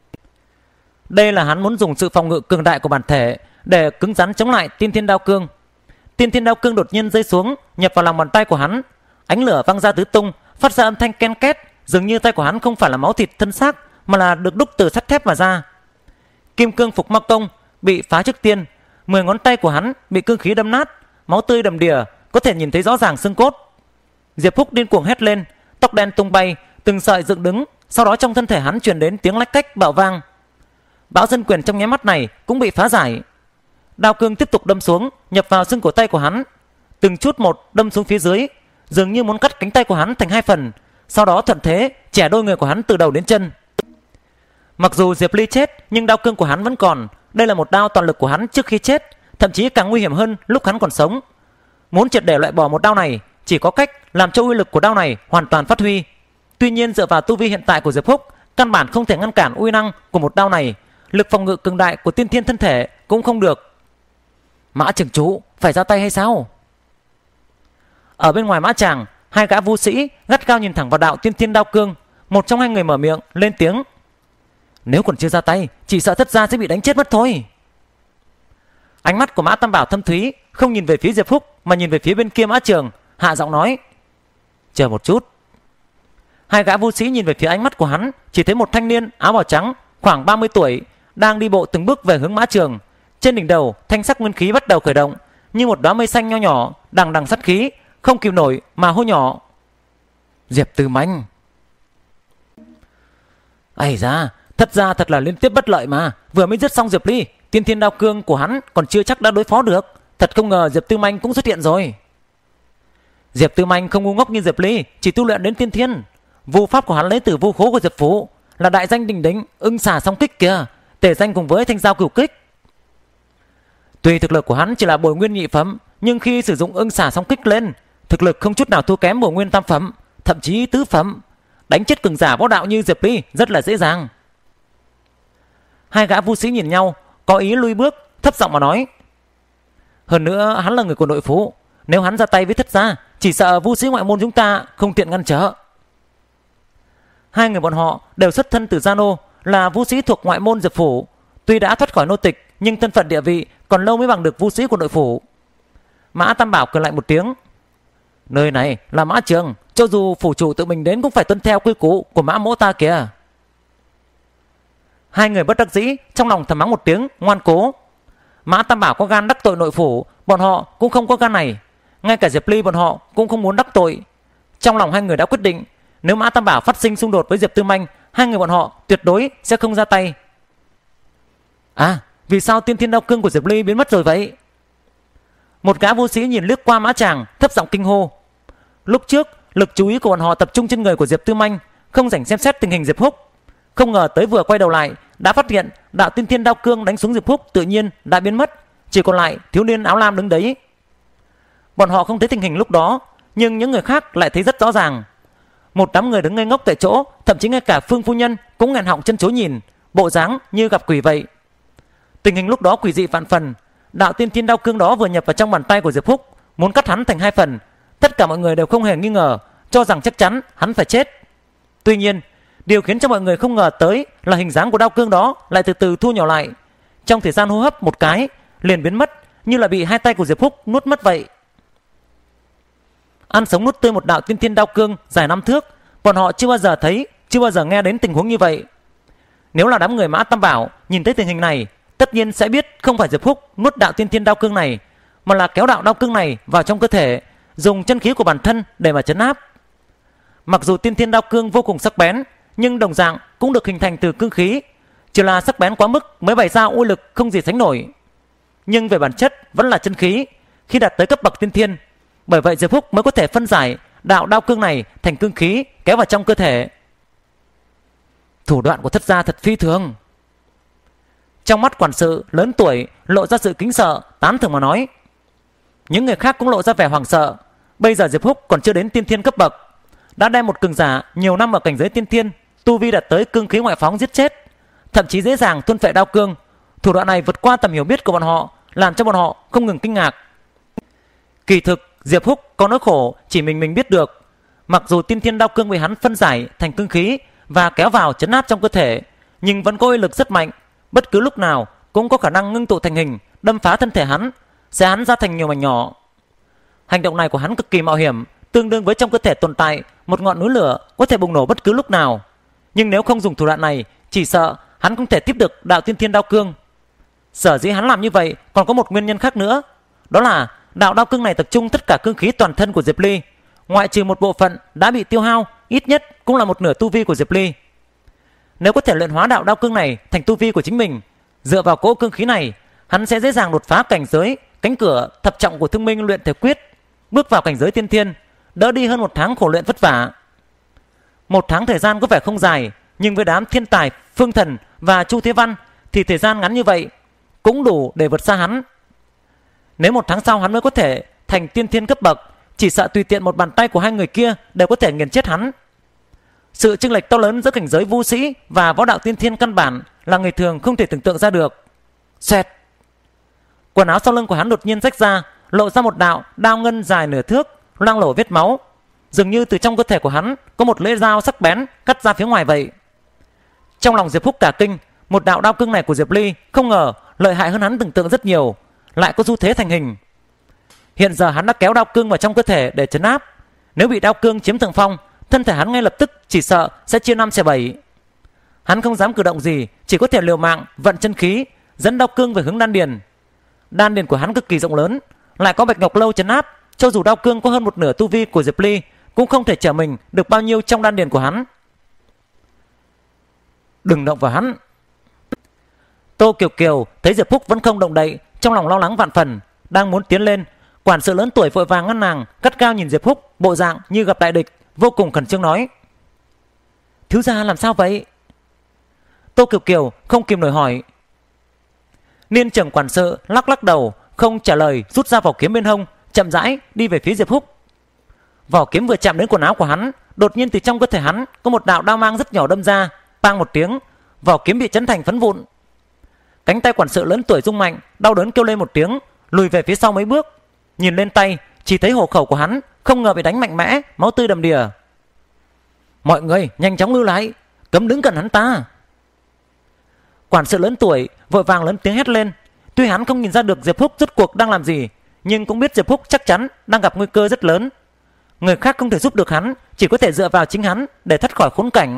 Đây là hắn muốn dùng sự phòng ngự cường đại của bản thể để cứng rắn chống lại tiên thiên đao cương. Tiên thiên đao cương đột nhiên rơi xuống, nhập vào lòng bàn tay của hắn, ánh lửa văng ra tứ tung, phát ra âm thanh ken két, dường như tay của hắn không phải là máu thịt thân xác mà là được đúc từ sắt thép mà ra. Kim cương phục ma công bị phá trước tiên, 10 ngón tay của hắn bị cương khí đâm nát, máu tươi đầm đìa, có thể nhìn thấy rõ ràng xương cốt. Diệp Phúc điên cuồng hét lên, tóc đen tung bay, từng sợi dựng đứng, sau đó trong thân thể hắn truyền đến tiếng lách cách bạo vang. Bão Sơn Quyền trong nháy mắt này cũng bị phá giải. Đao cương tiếp tục đâm xuống, nhập vào xương cổ tay của hắn, từng chút một đâm xuống phía dưới, dường như muốn cắt cánh tay của hắn thành hai phần, sau đó thuận thế chẻ đôi người của hắn từ đầu đến chân. Mặc dù Diệp Ly chết, nhưng đao cương của hắn vẫn còn. Đây là một đao toàn lực của hắn trước khi chết, thậm chí càng nguy hiểm hơn lúc hắn còn sống. Muốn triệt để loại bỏ một đao này, chỉ có cách làm cho uy lực của đao này hoàn toàn phát huy. Tuy nhiên dựa vào tu vi hiện tại của Diệp Phúc, căn bản không thể ngăn cản uy năng của một đao này. Lực phòng ngự cường đại của tiên thiên thân thể cũng không được. Mã trưởng chủ phải ra tay hay sao? Ở bên ngoài mã tràng, hai gã vũ sĩ gắt gao nhìn thẳng vào đạo tiên thiên đao cương. Một trong hai người mở miệng lên tiếng: nếu còn chưa ra tay, chỉ sợ Thất gia sẽ bị đánh chết mất thôi. Ánh mắt của Mã Tam Bảo thâm thúy, không nhìn về phía Diệp Phúc mà nhìn về phía bên kia mã trường, hạ giọng nói: chờ một chút. Hai gã vũ sĩ nhìn về phía ánh mắt của hắn, chỉ thấy một thanh niên áo bào trắng khoảng 30 tuổi đang đi bộ từng bước về hướng mã trường. Trên đỉnh đầu thanh sắc nguyên khí bắt đầu khởi động, như một đóa mây xanh nho nhỏ đằng đằng sát khí, không kìm nổi mà hô nhỏ: Diệp Tư Manh. Ây da, Thất gia thật là liên tiếp bất lợi mà. Vừa mới giết xong Diệp Ly, tiên thiên đao cương của hắn còn chưa chắc đã đối phó được. Thật không ngờ Diệp Tư Manh cũng xuất hiện rồi. Diệp Tư Manh không ngu ngốc như Diệp Ly, chỉ tu luyện đến tiên thiên. Vu pháp của hắn lấy từ vu khố của Diệp Phủ, là đại danh đình đính ưng xà song kích kìa, tề danh cùng với thanh giao cửu kích. Tuy thực lực của hắn chỉ là bồi nguyên nhị phẩm, nhưng khi sử dụng ưng xà song kích lên, thực lực không chút nào thua kém bồi nguyên tam phẩm, thậm chí tứ phẩm. Đánh chết cường giả võ đạo như Diệp Ly rất là dễ dàng. Hai gã vũ sĩ nhìn nhau, có ý lui bước, thấp giọng mà nói: hơn nữa hắn là người của nội phủ, nếu hắn ra tay với Thất gia, chỉ sợ vũ sĩ ngoại môn chúng ta không tiện ngăn trở. Hai người bọn họ đều xuất thân từ Gia Nô, là vũ sĩ thuộc ngoại môn Diệp phủ, tuy đã thoát khỏi nô tịch nhưng thân phận địa vị còn lâu mới bằng được vũ sĩ của nội phủ. Mã Tam Bảo cười lạnh một tiếng. Nơi này là Mã Trường, cho dù phủ chủ tự mình đến cũng phải tuân theo quy củ của Mã mỗ ta kìa. Hai người bất đắc dĩ trong lòng thầm mắng một tiếng ngoan cố. Mã Tam Bảo có gan đắc tội nội phủ, bọn họ cũng không có gan này. Ngay cả Diệp Ly bọn họ cũng không muốn đắc tội. Trong lòng hai người đã quyết định, nếu Mã Tam Bảo phát sinh xung đột với Diệp Tư Manh, hai người bọn họ tuyệt đối sẽ không ra tay. À, vì sao tiên thiên đao cương của Diệp Ly biến mất rồi vậy? Một gã vũ sĩ nhìn lướt qua Mã Tràng, thấp giọng kinh hô. Lúc trước lực chú ý của bọn họ tập trung trên người của Diệp Tư Manh, không rảnh xem xét tình hình Diệp Húc. Không ngờ tới vừa quay đầu lại đã phát hiện đạo tiên thiên đao cương đánh xuống Diệp Húc tự nhiên đã biến mất, chỉ còn lại thiếu niên áo lam đứng đấy. Bọn họ không thấy tình hình lúc đó, nhưng những người khác lại thấy rất rõ ràng. Một đám người đứng ngây ngốc tại chỗ, thậm chí ngay cả Phương phu nhân cũng nghẹn họng chân chối nhìn, bộ dáng như gặp quỷ vậy. Tình hình lúc đó quỷ dị vạn phần. Đạo tiên thiên đao cương đó vừa nhập vào trong bàn tay của Diệp Húc, muốn cắt hắn thành hai phần. Tất cả mọi người đều không hề nghi ngờ, cho rằng chắc chắn hắn phải chết. Tuy nhiên, điều khiến cho mọi người không ngờ tới là hình dáng của đao cương đó lại từ từ thu nhỏ lại. Trong thời gian hô hấp một cái liền biến mất, như là bị hai tay của Diệp Húc nuốt mất vậy. Ăn sống nuốt tươi một đạo tiên thiên đao cương dài 5 thước, bọn họ chưa bao giờ thấy, chưa bao giờ nghe đến tình huống như vậy. Nếu là đám người Mã Tam Bảo nhìn thấy tình hình này, tất nhiên sẽ biết không phải Diệp Húc nuốt đạo tiên thiên đao cương này, mà là kéo đạo đao cương này vào trong cơ thể, dùng chân khí của bản thân để mà trấn áp. Mặc dù tiên thiên đao cương vô cùng sắc bén, nhưng đồng dạng cũng được hình thành từ cương khí, chỉ là sắc bén quá mức mới bày ra uy lực không gì sánh nổi. Nhưng về bản chất vẫn là chân khí, khi đạt tới cấp bậc tiên thiên, bởi vậy Diệp Húc mới có thể phân giải đạo đao cương này thành cương khí kéo vào trong cơ thể. Thủ đoạn của thất gia thật phi thường. Trong mắt quản sự lớn tuổi lộ ra sự kính sợ, tán thưởng mà nói. Những người khác cũng lộ ra vẻ hoảng sợ. Bây giờ Diệp Húc còn chưa đến tiên thiên cấp bậc, đã đem một cường giả nhiều năm ở cảnh giới tiên thiên, tu vi đạt tới cương khí ngoại phóng giết chết, thậm chí dễ dàng tuôn phệ đao cương. Thủ đoạn này vượt qua tầm hiểu biết của bọn họ, làm cho bọn họ không ngừng kinh ngạc. Kỳ thực Diệp Húc có nỗi khổ chỉ mình biết được. Mặc dù tiên thiên đao cương bị hắn phân giải thành cương khí và kéo vào trấn áp trong cơ thể, nhưng vẫn có uy lực rất mạnh, bất cứ lúc nào cũng có khả năng ngưng tụ thành hình, đâm phá thân thể hắn, xé hắn ra thành nhiều mảnh nhỏ. Hành động này của hắn cực kỳ mạo hiểm, tương đương với trong cơ thể tồn tại một ngọn núi lửa có thể bùng nổ bất cứ lúc nào. Nhưng nếu không dùng thủ đoạn này, chỉ sợ hắn không thể tiếp được đạo tiên thiên đao cương. Sở dĩ hắn làm như vậy còn có một nguyên nhân khác nữa, đó là đạo đao cương này tập trung tất cả cương khí toàn thân của Diệp Ly, ngoại trừ một bộ phận đã bị tiêu hao, ít nhất cũng là một nửa tu vi của Diệp Ly. Nếu có thể luyện hóa đạo đao cương này thành tu vi của chính mình, dựa vào cỗ cương khí này, hắn sẽ dễ dàng đột phá cảnh giới cánh cửa thập trọng của Thương Minh luyện thể quyết, bước vào cảnh giới tiên thiên, đỡ đi hơn 1 tháng khổ luyện vất vả. 1 tháng thời gian có vẻ không dài, nhưng với đám thiên tài Phương Thần và Chu Thế Văn thì thời gian ngắn như vậy cũng đủ để vượt xa hắn. Nếu 1 tháng sau hắn mới có thể thành tiên thiên cấp bậc, chỉ sợ tùy tiện một bàn tay của hai người kia đều có thể nghiền chết hắn. Sự chênh lệch to lớn giữa cảnh giới vũ sĩ và võ đạo tiên thiên căn bản là người thường không thể tưởng tượng ra được. Xoẹt! Quần áo sau lưng của hắn đột nhiên rách ra, lộ ra một đạo đao ngân dài nửa thước, loang lổ vết máu, dường như từ trong cơ thể của hắn có một lưỡi dao sắc bén cắt ra phía ngoài vậy. Trong lòng Diệp Húc cả kinh, một đạo đao cương này của Diệp Ly không ngờ lợi hại hơn hắn tưởng tượng rất nhiều, lại có xu thế thành hình. Hiện giờ hắn đã kéo đao cương vào trong cơ thể để trấn áp, nếu bị đao cương chiếm thượng phong, thân thể hắn ngay lập tức chỉ sợ sẽ chia 5 xẻ 7. Hắn không dám cử động gì, chỉ có thể liều mạng vận chân khí dẫn đao cương về hướng đan điền. Đan điền của hắn cực kỳ rộng lớn, lại có bạch ngọc lâu trấn áp, cho dù đao cương có hơn một nửa tu vi của Diệp Ly cũng không thể trở mình được bao nhiêu trong đan điền của hắn. Đừng động vào hắn. Tô Kiều Kiều thấy Diệp Húc vẫn không động đậy, trong lòng lo lắng vạn phần, đang muốn tiến lên, quản sự lớn tuổi vội vàng ngăn nàng, cắt cao nhìn Diệp Húc, bộ dạng như gặp đại địch, vô cùng khẩn trương nói: Thiếu gia làm sao vậy? Tô Kiều Kiều không kìm nổi hỏi. Niên trưởng quản sự lắc lắc đầu, không trả lời, rút ra vỏ kiếm bên hông, chậm rãi đi về phía Diệp Húc. Vỏ kiếm vừa chạm đến quần áo của hắn, đột nhiên từ trong cơ thể hắn có một đạo đao mang rất nhỏ đâm ra, bang một tiếng, vỏ kiếm bị chấn thành phấn vụn. Cánh tay quản sự lớn tuổi rung mạnh, đau đớn kêu lên một tiếng, lùi về phía sau mấy bước. Nhìn lên tay, chỉ thấy hộ khẩu của hắn không ngờ bị đánh mạnh mẽ, máu tươi đầm đìa. Mọi người nhanh chóng lưu lại, cấm đứng gần hắn ta. Quản sự lớn tuổi vội vàng lớn tiếng hét lên. Tuy hắn không nhìn ra được Diệp Húc rốt cuộc đang làm gì, nhưng cũng biết Diệp Húc chắc chắn đang gặp nguy cơ rất lớn. Người khác không thể giúp được hắn, chỉ có thể dựa vào chính hắn để thoát khỏi khốn cảnh.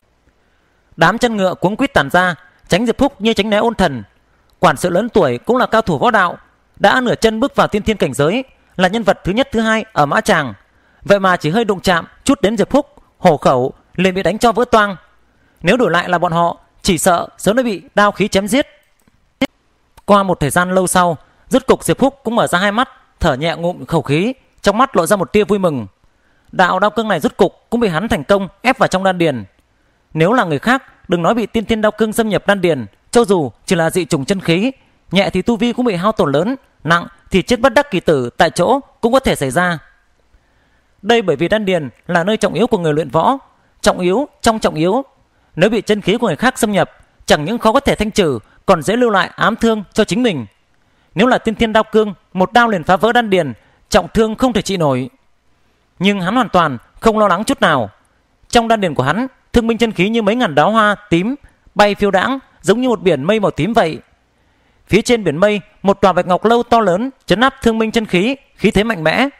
Đám chân ngựa cuống quýt tản ra, tránh Diệp Húc như tránh né ôn thần. Quản sự lớn tuổi cũng là cao thủ võ đạo, đã nửa chân bước vào tiên thiên cảnh giới, là nhân vật thứ nhất thứ hai ở Mã Tràng. Vậy mà chỉ hơi đụng chạm chút đến Diệp Húc, hổ khẩu liền bị đánh cho vỡ toang. Nếu đổi lại là bọn họ, chỉ sợ sớm đã bị đao khí chém giết. Qua một thời gian lâu sau, rốt cục Diệp Húc cũng mở ra hai mắt, thở nhẹ ngụm khẩu khí, trong mắt lộ ra một tia vui mừng. Đạo đao cương này rốt cục cũng bị hắn thành công ép vào trong đan điền. Nếu là người khác, đừng nói bị tiên thiên đao cương xâm nhập đan điền, cho dù chỉ là dị trùng chân khí, nhẹ thì tu vi cũng bị hao tổn lớn, nặng thì chết bất đắc kỳ tử tại chỗ cũng có thể xảy ra. Đây bởi vì đan điền là nơi trọng yếu của người luyện võ, trọng yếu trong trọng yếu. Nếu bị chân khí của người khác xâm nhập, chẳng những khó có thể thanh trừ, còn dễ lưu lại ám thương cho chính mình. Nếu là tiên thiên đao cương, một đao liền phá vỡ đan điền, trọng thương không thể trị nổi. Nhưng hắn hoàn toàn không lo lắng chút nào. Trong đan điền của hắn, thương minh chân khí như mấy ngàn đóa hoa tím bay phiêu đãng, giống như một biển mây màu tím vậy. Phía trên biển mây, một tòa bạch ngọc lâu to lớn trấn áp thương minh chân khí, khí thế mạnh mẽ.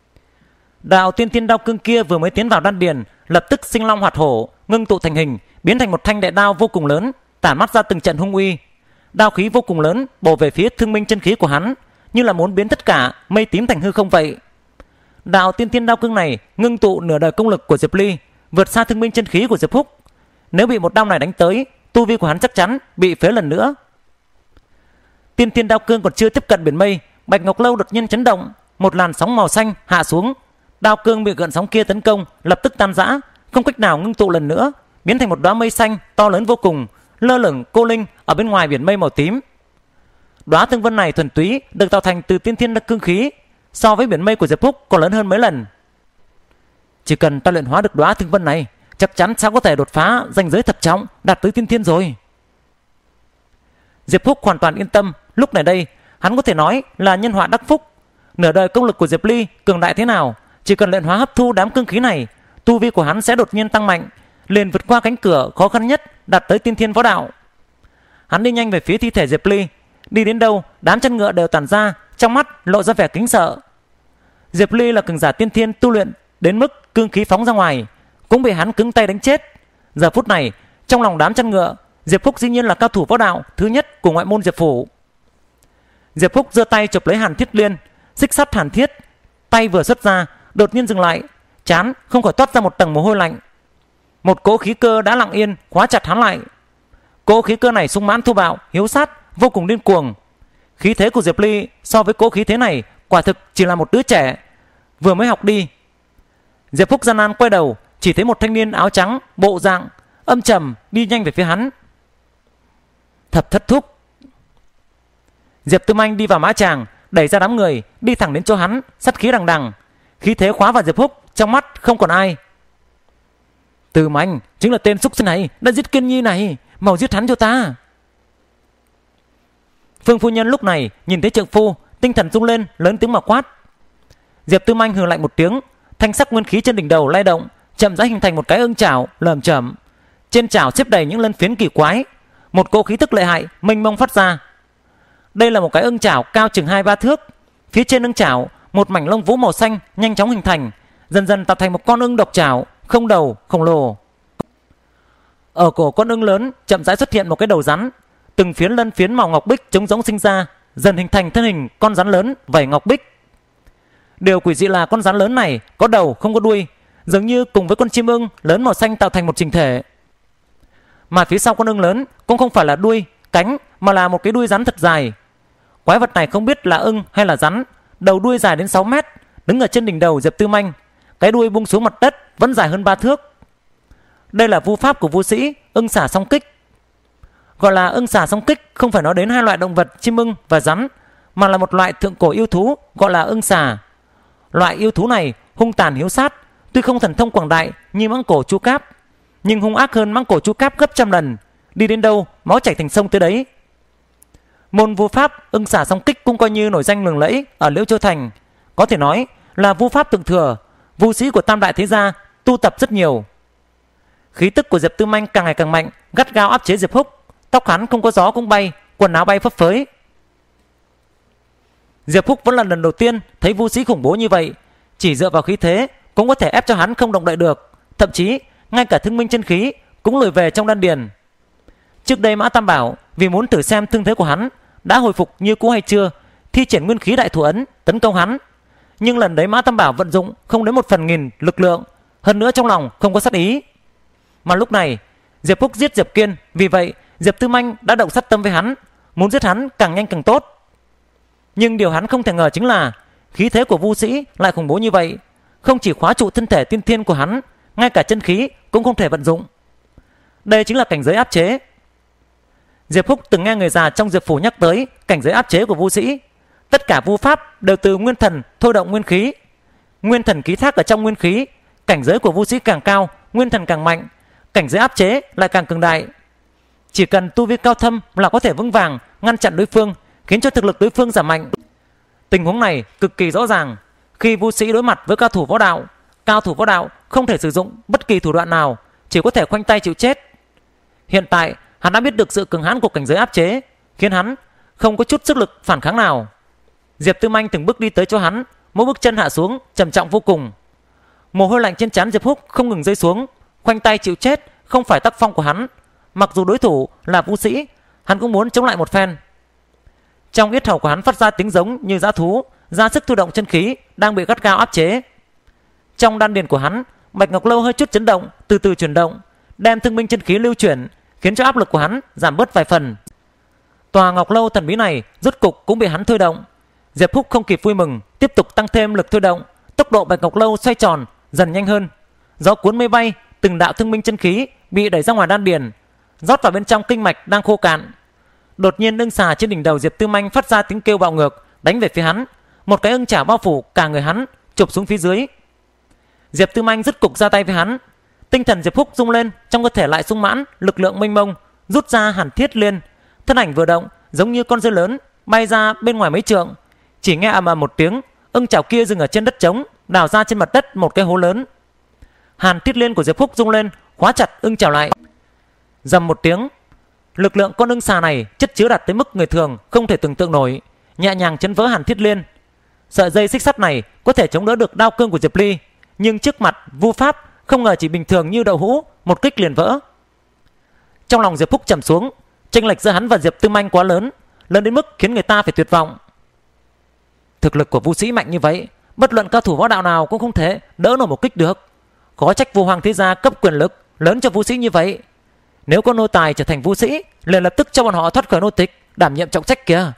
Đạo tiên thiên đao cương kia vừa mới tiến vào đan điền, lập tức sinh long hoạt hổ, ngưng tụ thành hình, biến thành một thanh đại đao vô cùng lớn, tản mắt ra từng trận hung uy. Đao khí vô cùng lớn bổ về phía thương minh chân khí của hắn, như là muốn biến tất cả mây tím thành hư không vậy. Đạo tiên thiên đao cương này ngưng tụ nửa đời công lực của Diệp Ly, vượt xa thương minh chân khí của Diệp Húc. Nếu bị một đao này đánh tới, tu vi của hắn chắc chắn bị phế lần nữa. Tiên thiên đao cương còn chưa tiếp cận biển mây, bạch ngọc lâu đột nhiên chấn động, một làn sóng màu xanh hạ xuống. Đao cương bị gợn sóng kia tấn công, lập tức tan rã, không cách nào ngưng tụ lần nữa, biến thành một đóa mây xanh to lớn vô cùng, lơ lửng cô linh ở bên ngoài biển mây màu tím. Đóa thương vân này thuần túy được tạo thành từ tiên thiên đao cương khí, so với biển mây của Diệp Húc còn lớn hơn mấy lần. Chỉ cần ta luyện hóa được đóa thương vân này, chắc chắn sao có thể đột phá ranh giới thập trọng, đạt tới tiên thiên rồi. Diệp Húc hoàn toàn yên tâm, lúc này đây hắn có thể nói là nhân họa đắc phúc. Nửa đời công lực của Diệp Ly cường đại thế nào, chỉ cần luyện hóa hấp thu đám cương khí này, tu vi của hắn sẽ đột nhiên tăng mạnh, liền vượt qua cánh cửa khó khăn nhất, đạt tới tiên thiên võ đạo. Hắn đi nhanh về phía thi thể Diệp Ly, đi đến đâu đám chân ngựa đều tản ra, trong mắt lộ ra vẻ kính sợ. Diệp Ly là cường giả tiên thiên tu luyện đến mức cương khí phóng ra ngoài, cũng bị hắn cứng tay đánh chết. Giờ phút này trong lòng đám chân ngựa, Diệp Húc dĩ nhiên là cao thủ võ đạo thứ nhất của ngoại môn Diệp phủ. Diệp Húc giơ tay chụp lấy Hàn Thiết Liên, xích sắt hàn thiết, tay vừa xuất ra đột nhiên dừng lại, trán không khỏi toát ra một tầng mồ hôi lạnh. Một cỗ khí cơ đã lặng yên khóa chặt hắn lại. Cỗ khí cơ này sung mãn thô bạo, hiếu sát, vô cùng điên cuồng. Khí thế của Diệp Ly so với cỗ khí thế này quả thực chỉ là một đứa trẻ vừa mới học đi. Diệp Húc gian nan quay đầu, chỉ thấy một thanh niên áo trắng, bộ dạng âm trầm đi nhanh về phía hắn. Thập thất thúc. Diệp Tư Manh đi vào Mã Tràng, đẩy ra đám người, đi thẳng đến chỗ hắn, sát khí đằng đằng, khí thế khóa vào Diệp Húc, trong mắt không còn ai. Tư Manh chính là tên xúc sinh này đã giết Kiên Nhi này, mau giết hắn cho ta. Phương phu nhân lúc này nhìn thấy trượng phu, tinh thần rung lên, lớn tiếng mà quát. Diệp Tư Manh hừ lạnh một tiếng, thanh sắc nguyên khí trên đỉnh đầu lay động, chậm rãi hình thành một cái ưng chảo lởm chởm, trên chảo xếp đầy những lân phiến kỳ quái, một cỗ khí tức lợi hại mênh mông phát ra. Đây là một cái ưng chảo cao chừng 2-3 thước, phía trên ưng chảo một mảnh lông vũ màu xanh nhanh chóng hình thành, dần dần tạo thành một con ưng độc chảo không đầu khổng lồ. Ở cổ con ưng lớn chậm rãi xuất hiện một cái đầu rắn, từng phiến lân phiến màu ngọc bích trống rỗng sinh ra, dần hình thành thân hình con rắn lớn vảy ngọc bích. Điều quỷ dị là con rắn lớn này có đầu không có đuôi, dường như cùng với con chim ưng lớn màu xanh tạo thành một chỉnh thể. Mà phía sau con ưng lớn cũng không phải là đuôi, cánh, mà là một cái đuôi rắn thật dài. Quái vật này không biết là ưng hay là rắn, đầu đuôi dài đến 6 mét, đứng ở trên đỉnh đầu Diệp Tư Manh, cái đuôi bung xuống mặt đất vẫn dài hơn 3 thước. Đây là vu pháp của vu sĩ ưng xả song kích. Gọi là ưng xả song kích không phải nói đến hai loại động vật chim ưng và rắn, mà là một loại thượng cổ yêu thú gọi là ưng xả. Loại yêu thú này hung tàn hiếu sát, tuy không thần thông quảng đại như mãng cổ chu cáp, nhưng hung ác hơn mãng cổ chu cáp gấp trăm lần, đi đến đâu máu chảy thành sông tới đấy. Môn vu pháp ưng xả song kích cũng coi như nổi danh lừng lẫy ở Liễu Châu Thành, có thể nói là vu pháp thượng thừa, vu sĩ của tam đại thế gia tu tập rất nhiều. Khí tức của Diệp Tư Manh càng ngày càng mạnh, gắt gao áp chế Diệp Húc, tóc hắn không có gió cũng bay, quần áo bay phấp phới. Diệp Phúc vẫn là lần đầu tiên thấy Vu Sĩ khủng bố như vậy, chỉ dựa vào khí thế cũng có thể ép cho hắn không động đậy được, thậm chí ngay cả thương minh chân khí cũng lùi về trong đan điền. Trước đây Mã Tam Bảo vì muốn thử xem thương thế của hắn đã hồi phục như cũ hay chưa, thi triển nguyên khí đại thủ ấn tấn công hắn, nhưng lần đấy Mã Tam Bảo vận dụng không đến 1/1000 lực lượng, hơn nữa trong lòng không có sát ý. Mà lúc này Diệp Phúc giết Diệp Kiên, vì vậy Diệp Tư Manh đã động sát tâm với hắn, muốn giết hắn càng nhanh càng tốt. Nhưng điều hắn không thể ngờ chính là khí thế của Vu Sĩ lại khủng bố như vậy, không chỉ khóa trụ thân thể tiên thiên của hắn, ngay cả chân khí cũng không thể vận dụng. Đây chính là cảnh giới áp chế. Diệp Phúc từng nghe người già trong Diệp phủ nhắc tới cảnh giới áp chế của Vu Sĩ. Tất cả vu pháp đều từ nguyên thần thôi động nguyên khí, nguyên thần ký thác ở trong nguyên khí. Cảnh giới của Vu Sĩ càng cao, nguyên thần càng mạnh, cảnh giới áp chế lại càng cường đại. Chỉ cần tu vi cao thâm là có thể vững vàng ngăn chặn đối phương, khiến cho thực lực đối phương giảm mạnh. Tình huống này cực kỳ rõ ràng khi Vu Sĩ đối mặt với cao thủ võ đạo. Cao thủ võ đạo không thể sử dụng bất kỳ thủ đoạn nào, chỉ có thể khoanh tay chịu chết. Hiện tại hắn đã biết được sự cường hãn của cảnh giới áp chế, khiến hắn không có chút sức lực phản kháng nào. Diệp Tư Manh từng bước đi tới cho hắn, mỗi bước chân hạ xuống trầm trọng vô cùng. Mồ hôi lạnh trên trán Diệp Phúc không ngừng rơi xuống. Khoanh tay chịu chết không phải tác phong của hắn, mặc dù đối thủ là Vu Sĩ, hắn cũng muốn chống lại một phen. Trong yết hầu của hắn phát ra tiếng giống như dã thú, ra sức thu động chân khí đang bị gắt gao áp chế. Trong đan điền của hắn, Bạch Ngọc Lâu hơi chút chấn động, từ từ chuyển động, đem thương minh chân khí lưu chuyển, khiến cho áp lực của hắn giảm bớt vài phần. Tòa Ngọc Lâu thần bí này rốt cục cũng bị hắn thôi động. Diệp Phúc không kịp vui mừng, tiếp tục tăng thêm lực thôi động, tốc độ Bạch Ngọc Lâu xoay tròn dần nhanh hơn. Gió cuốn mây bay, từng đạo thương minh chân khí bị đẩy ra ngoài đan điền, rót vào bên trong kinh mạch đang khô cạn. Đột nhiên ưng xà trên đỉnh đầu Diệp Tư Manh phát ra tiếng kêu bạo ngược, đánh về phía hắn. Một cái ưng chảo bao phủ cả người hắn, chụp xuống phía dưới. Diệp Tư Manh rút cục ra tay với hắn. Tinh thần Diệp Phúc rung lên, trong cơ thể lại sung mãn lực lượng mênh mông, rút ra Hàn Thiết Liên. Thân ảnh vừa động, giống như con dơi lớn bay ra bên ngoài mấy trượng. Chỉ nghe ầm ầm một tiếng, ưng chảo kia dừng ở trên đất trống, đào ra trên mặt đất một cái hố lớn. Hàn Thiết Liên của Diệp Phúc rung lên, khóa chặt ưng chảo lại. Dầm một tiếng, lực lượng con ưng xà này chất chứa đạt tới mức người thường không thể tưởng tượng nổi, nhẹ nhàng chấn vỡ Hàn Thiết Liên. Sợi dây xích sắt này có thể chống đỡ được đao cương của Diệp Ly, nhưng trước mặt vu pháp không ngờ chỉ bình thường như đậu hũ, một kích liền vỡ. Trong lòng Diệp Phúc trầm xuống, chênh lệch giữa hắn và Diệp Tư Manh quá lớn, lớn đến mức khiến người ta phải tuyệt vọng. Thực lực của Vu Sĩ mạnh như vậy, bất luận cao thủ võ đạo nào cũng không thể đỡ nổi một kích được. Có trách Vu Hoàng thế gia cấp quyền lực lớn cho Vu Sĩ như vậy. Nếu có nô tài trở thành Vu Sĩ, liền lập tức cho bọn họ thoát khỏi nô tịch, đảm nhiệm trọng trách kìa.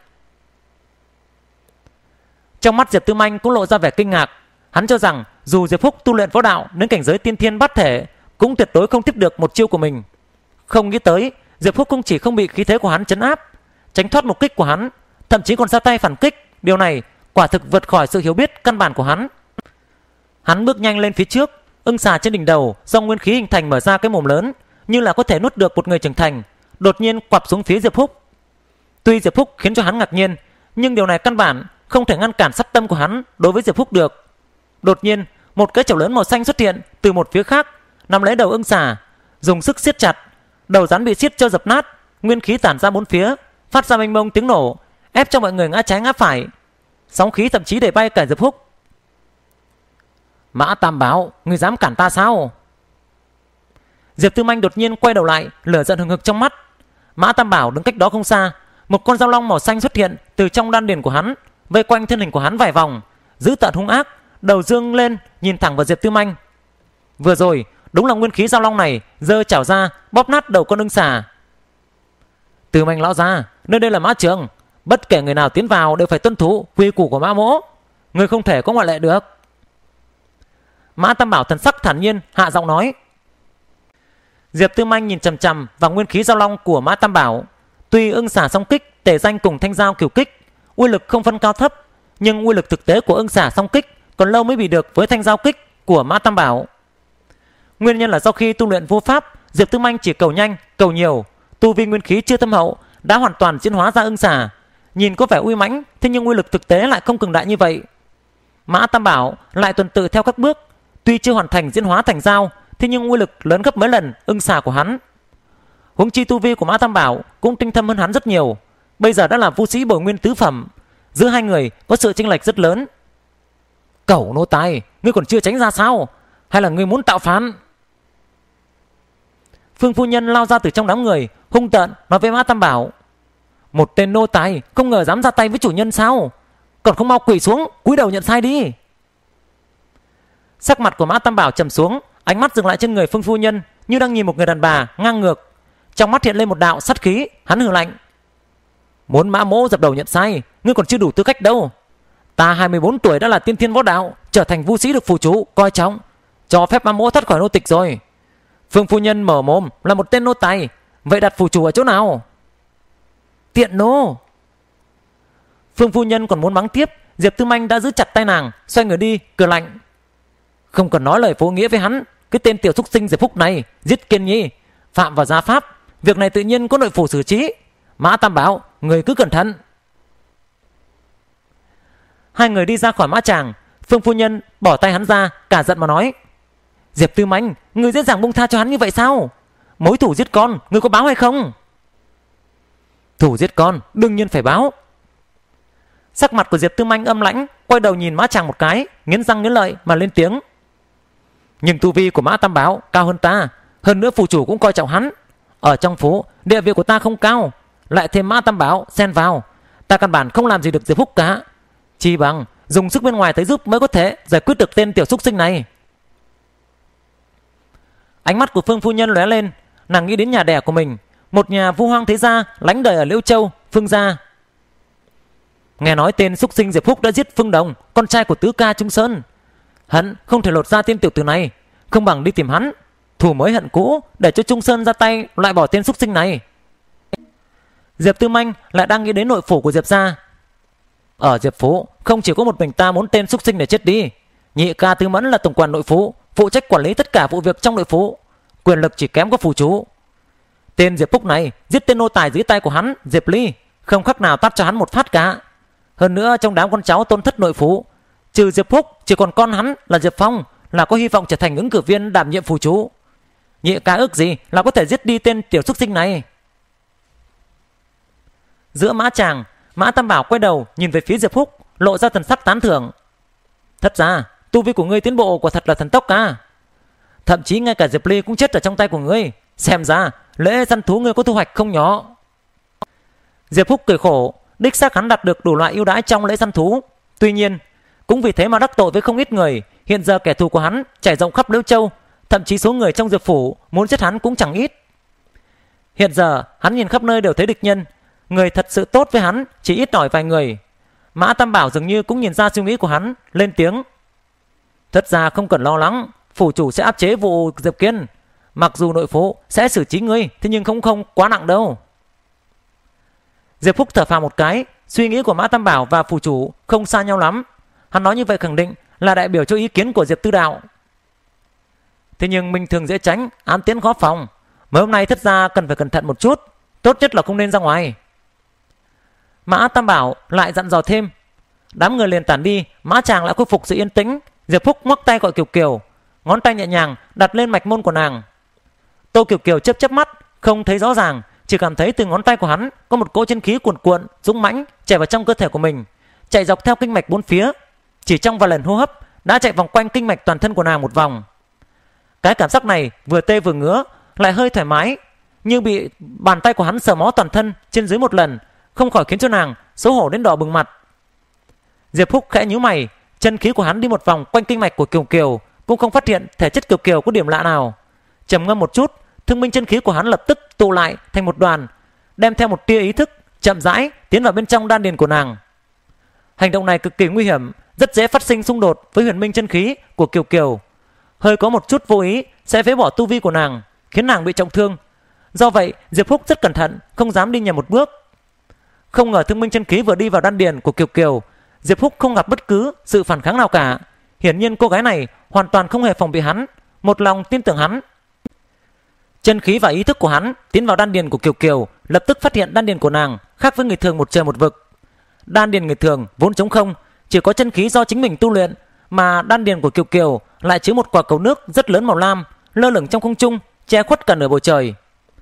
Trong mắt Diệp Tư Manh cũng lộ ra vẻ kinh ngạc. Hắn cho rằng dù Diệp Phúc tu luyện võ đạo đến cảnh giới tiên thiên bát thể, cũng tuyệt đối không tiếp được một chiêu của mình. Không nghĩ tới Diệp Phúc không chỉ không bị khí thế của hắn trấn áp, tránh thoát một kích của hắn, thậm chí còn ra tay phản kích. Điều này quả thực vượt khỏi sự hiểu biết căn bản của hắn. Hắn bước nhanh lên phía trước, ưng xà trên đỉnh đầu do nguyên khí hình thành mở ra cái mồm lớn, như là có thể nuốt được một người trưởng thành, đột nhiên quặp xuống phía Diệp Phúc. Tuy Diệp Phúc khiến cho hắn ngạc nhiên, nhưng điều này căn bản không thể ngăn cản sát tâm của hắn đối với Diệp Phúc được. Đột nhiên, một cái chảo lớn màu xanh xuất hiện từ một phía khác, nắm lấy đầu ưng xà, dùng sức siết chặt. Đầu rắn bị siết cho dập nát, nguyên khí tản ra bốn phía, phát ra mênh mông tiếng nổ, ép cho mọi người ngã trái ngã phải. Sóng khí thậm chí đẩy bay cả Diệp Phúc. Mã Tam Bảo, ngươi dám cản ta sao? Diệp Tư Manh đột nhiên quay đầu lại, lửa giận hừng hực trong mắt. Mã Tam Bảo đứng cách đó không xa, một con dao long màu xanh xuất hiện từ trong đan điền của hắn, vây quanh thân hình của hắn vài vòng, dữ tợn hung ác, đầu dương lên nhìn thẳng vào Diệp Tư Manh. Vừa rồi đúng là nguyên khí dao long này giơ chảo ra bóp nát đầu con ưng xà. Tư Manh lão gia, nơi đây là mã trường, bất kể người nào tiến vào đều phải tuân thủ quy củ của mã mỗ, người không thể có ngoại lệ được. Mã Tam Bảo thần sắc thản nhiên hạ giọng nói. Diệp Tư Manh nhìn chằm chằm vào nguyên khí dao long của Mã Tam Bảo. Tuy ưng xà song kích, tề danh cùng thanh dao cửu kích, uy lực không phân cao thấp, nhưng uy lực thực tế của ưng xà song kích còn lâu mới bị được với thanh dao kích của Mã Tam Bảo. Nguyên nhân là sau khi tu luyện vô pháp, Diệp Tư Manh chỉ cầu nhanh, cầu nhiều, tu vi nguyên khí chưa thâm hậu đã hoàn toàn diễn hóa ra ưng xà. Nhìn có vẻ uy mãnh, thế nhưng uy lực thực tế lại không cường đại như vậy. Mã Tam Bảo lại tuần tự theo các bước, tuy chưa hoàn thành diễn hóa thành dao, thế nhưng uy lực lớn gấp mấy lần ưng xà của hắn. Huống chi tu vi của Mã Tam Bảo cũng tinh thâm hơn hắn rất nhiều, bây giờ đã là vũ sĩ bồi nguyên tứ phẩm, giữa hai người có sự chênh lệch rất lớn. Cẩu nô tài, ngươi còn chưa tránh ra sao? Hay là ngươi muốn tạo phản? Phương phu nhân lao ra từ trong đám người, hung tợn nói với Mã Tam Bảo: một tên nô tài không ngờ dám ra tay với chủ nhân sao? Còn không mau quỳ xuống, cúi đầu nhận sai đi. Sắc mặt của Mã Tam Bảo trầm xuống, ánh mắt dừng lại trên người Phương phu nhân như đang nhìn một người đàn bà ngang ngược. Trong mắt hiện lên một đạo sát khí, hắn hừ lạnh: muốn Mã mỗ dập đầu nhận sai, ngươi còn chưa đủ tư cách đâu. Ta 24 tuổi đã là tiên thiên võ đạo, trở thành vũ sĩ được phù chủ coi trọng, cho phép Mã mỗ thoát khỏi nô tịch rồi. Phương phu nhân mở mồm là một tên nô tài, vậy đặt phù chủ ở chỗ nào? Tiện nô! Phương phu nhân còn muốn mắng tiếp, Diệp Tư Manh đã giữ chặt tay nàng, xoay người đi, cười lạnh: không cần nói lời vô nghĩa với hắn. Cái tên tiểu xúc sinh Diệp Phúc này giết Kiên Nhi, phạm vào gia pháp, việc này tự nhiên có nội phủ xử trí. Mã Tam Bảo, người cứ cẩn thận. Hai người đi ra khỏi mã tràng. Phương phu nhân bỏ tay hắn ra, cả giận mà nói: Diệp Tư Manh, người dễ dàng buông tha cho hắn như vậy sao? Mối thủ giết con, người có báo hay không? Thủ giết con, đương nhiên phải báo. Sắc mặt của Diệp Tư Manh âm lãnh, quay đầu nhìn mã tràng một cái, nghiến răng nghiến lợi mà lên tiếng: nhưng tu vi của Mã Tam Bảo cao hơn ta, hơn nữa phù chủ cũng coi trọng hắn. Ở trong phố địa vị của ta không cao, lại thêm Mã Tam Bảo xen vào, ta căn bản không làm gì được Diệp Phúc cả. Chi bằng dùng sức bên ngoài tới giúp mới có thể giải quyết được tên tiểu xúc sinh này. Ánh mắt của Phương phu nhân lóe lên, nàng nghĩ đến nhà đẻ của mình, một nhà vu hoang thế gia lánh đời ở Liễu Châu, Phương gia. Nghe nói tên xúc sinh Diệp Phúc đã giết Phương Đồng, con trai của tứ ca Trung Sơn. Hắn không thể lột ra tên tiểu tử này, không bằng đi tìm hắn, thù mới hận cũ, để cho Trung Sơn ra tay loại bỏ tên xúc sinh này. Diệp Tư Manh lại đang nghĩ đến nội phủ của Diệp gia. Ở Diệp phủ không chỉ có một mình ta muốn tên xúc sinh để chết đi, nhị ca Tư Mẫn là tổng quản nội phủ, phụ trách quản lý tất cả vụ việc trong nội phủ, quyền lực chỉ kém có phủ chủ. Tên Diệp Phúc này giết tên nô tài dưới tay của hắn Diệp Ly, không khác nào tát cho hắn một phát cả. Hơn nữa trong đám con cháu tôn thất nội phủ, trừ Diệp Phúc chỉ còn con hắn là Diệp Phong là có hy vọng trở thành ứng cử viên đảm nhiệm phủ chủ. Nhị ca ước gì là có thể giết đi tên tiểu xúc sinh này. Giữa mã tràng, Mã Tam Bảo quay đầu nhìn về phía Diệp Phúc, lộ ra thần sắc tán thưởng: thất ra tu vi của ngươi tiến bộ quả thật là thần tốc cả. Thậm chí ngay cả Diệp Ly cũng chết ở trong tay của ngươi, xem ra lễ săn thú ngươi có thu hoạch không nhỏ. Diệp Phúc cười khổ, đích xác hắn đạt được đủ loại ưu đãi trong lễ săn thú, tuy nhiên cũng vì thế mà đắc tội với không ít người. Hiện giờ kẻ thù của hắn trải rộng khắp Liễu Châu, thậm chí số người trong Diệp phủ muốn giết hắn cũng chẳng ít. Hiện giờ hắn nhìn khắp nơi đều thấy địch nhân, người thật sự tốt với hắn chỉ ít ỏi vài người. Mã Tam Bảo dường như cũng nhìn ra suy nghĩ của hắn, lên tiếng: thất gia không cần lo lắng, phủ chủ sẽ áp chế vụ Diệp Kiên. Mặc dù nội phố sẽ xử trí ngươi, thế nhưng không quá nặng đâu. Diệp Phúc thở phào một cái, suy nghĩ của Mã Tam Bảo và phủ chủ không xa nhau lắm. Hắn nói như vậy khẳng định là đại biểu cho ý kiến của Diệp Tư Đạo. Thế nhưng minh thường dễ tránh, ám tiến khó phòng. Mấy hôm nay thất gia cần phải cẩn thận một chút, tốt nhất là không nên ra ngoài. Mã Tam Bảo lại dặn dò thêm. Đám người liền tản đi, mã tràng lại khôi phục sự yên tĩnh. Diệp Phúc ngoắc tay gọi Kiều Kiều, ngón tay nhẹ nhàng đặt lên mạch môn của nàng. Tô Kiều Kiều chớp chớp mắt, không thấy rõ ràng, chỉ cảm thấy từ ngón tay của hắn có một cỗ chân khí cuồn cuộn dũng mãnh chảy vào trong cơ thể của mình, chạy dọc theo kinh mạch bốn phía. Chỉ trong vài lần hô hấp đã chạy vòng quanh kinh mạch toàn thân của nàng một vòng. Cái cảm giác này vừa tê vừa ngứa, lại hơi thoải mái, như bị bàn tay của hắn sờ mó toàn thân trên dưới một lần, không khỏi khiến cho nàng xấu hổ đến đỏ bừng mặt. Diệp Phúc khẽ nhíu mày, chân khí của hắn đi một vòng quanh kinh mạch của Kiều Kiều, cũng không phát hiện thể chất Kiều Kiều có điểm lạ nào. Trầm ngâm một chút, thương minh chân khí của hắn lập tức tụ lại thành một đoàn, đem theo một tia ý thức chậm rãi tiến vào bên trong đan điền của nàng. Hành động này cực kỳ nguy hiểm, rất dễ phát sinh xung đột với huyền minh chân khí của Kiều Kiều. Hơi có một chút vô ý sẽ phế bỏ tu vi của nàng, khiến nàng bị trọng thương. Do vậy Diệp Phúc rất cẩn thận, không dám đi nhầm một bước. Không ngờ thương minh chân khí vừa đi vào đan điền của Kiều Kiều, Diệp Phúc không gặp bất cứ sự phản kháng nào cả. Hiển nhiên cô gái này hoàn toàn không hề phòng bị hắn, một lòng tin tưởng hắn. Chân khí và ý thức của hắn tiến vào đan điền của Kiều Kiều, lập tức phát hiện đan điền của nàng khác với người thường một trời một vực. Đan điền người thường vốn trống không, chỉ có chân khí do chính mình tu luyện, mà đan điền của Kiều Kiều lại chứa một quả cầu nước rất lớn màu lam, lơ lửng trong không trung, che khuất cả nửa bầu trời.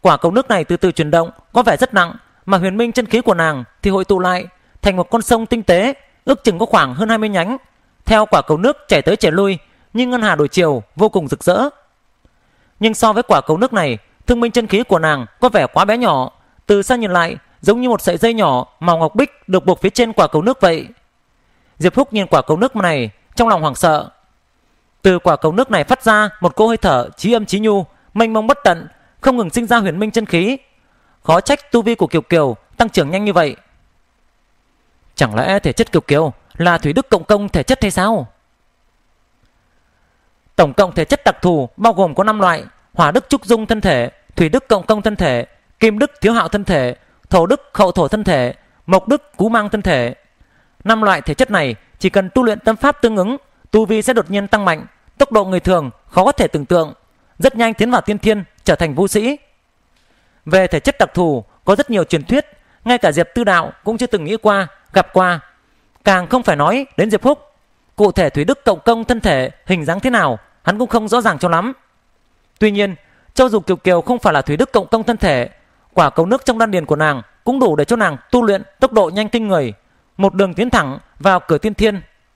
Quả cầu nước này từ từ chuyển động, có vẻ rất nặng, mà huyền minh chân khí của nàng thì hội tụ lại thành một con sông tinh tế, ước chừng có khoảng hơn 20 nhánh. Theo quả cầu nước chảy tới chảy lui như ngân hà đổi chiều, vô cùng rực rỡ. Nhưng so với quả cầu nước này, thương minh chân khí của nàng có vẻ quá bé nhỏ, từ xa nhìn lại giống như một sợi dây nhỏ màu ngọc bích được buộc phía trên quả cầu nước vậy. Diệp Húc nhìn quả cầu nước này, trong lòng hoảng sợ. Từ quả cầu nước này phát ra một cỗ hơi thở chí âm chí nhu, mênh mông bất tận, không ngừng sinh ra huyền minh chân khí. Khó trách tu vi của Kiều Kiều tăng trưởng nhanh như vậy. Chẳng lẽ thể chất Kiều Kiều là thủy đức cộng công thể chất hay sao? Tổng cộng thể chất đặc thù bao gồm có 5 loại: hỏa đức trúc dung thân thể, thủy đức cộng công thân thể, kim đức thiếu hạo thân thể, thổ đức hậu thổ thân thể, mộc đức cú mang thân thể. 5 loại thể chất này chỉ cần tu luyện tâm pháp tương ứng, tu vi sẽ đột nhiên tăng mạnh, tốc độ người thường khó có thể tưởng tượng, rất nhanh tiến vào tiên thiên, trở thành vũ sĩ. Về thể chất đặc thù có rất nhiều truyền thuyết, ngay cả Diệp Tư Đạo cũng chưa từng nghĩ qua, gặp qua, càng không phải nói đến Diệp Húc. Cụ thể thủy đức cộng công thân thể hình dáng thế nào hắn cũng không rõ ràng cho lắm. Tuy nhiên, cho dù Kiều Kiều không phải là thủy đức cộng công thân thể, quả cầu nước trong đan điền của nàng cũng đủ để cho nàng tu luyện tốc độ nhanh kinh người, một đường tiến thẳng vào cửa tiên thiên.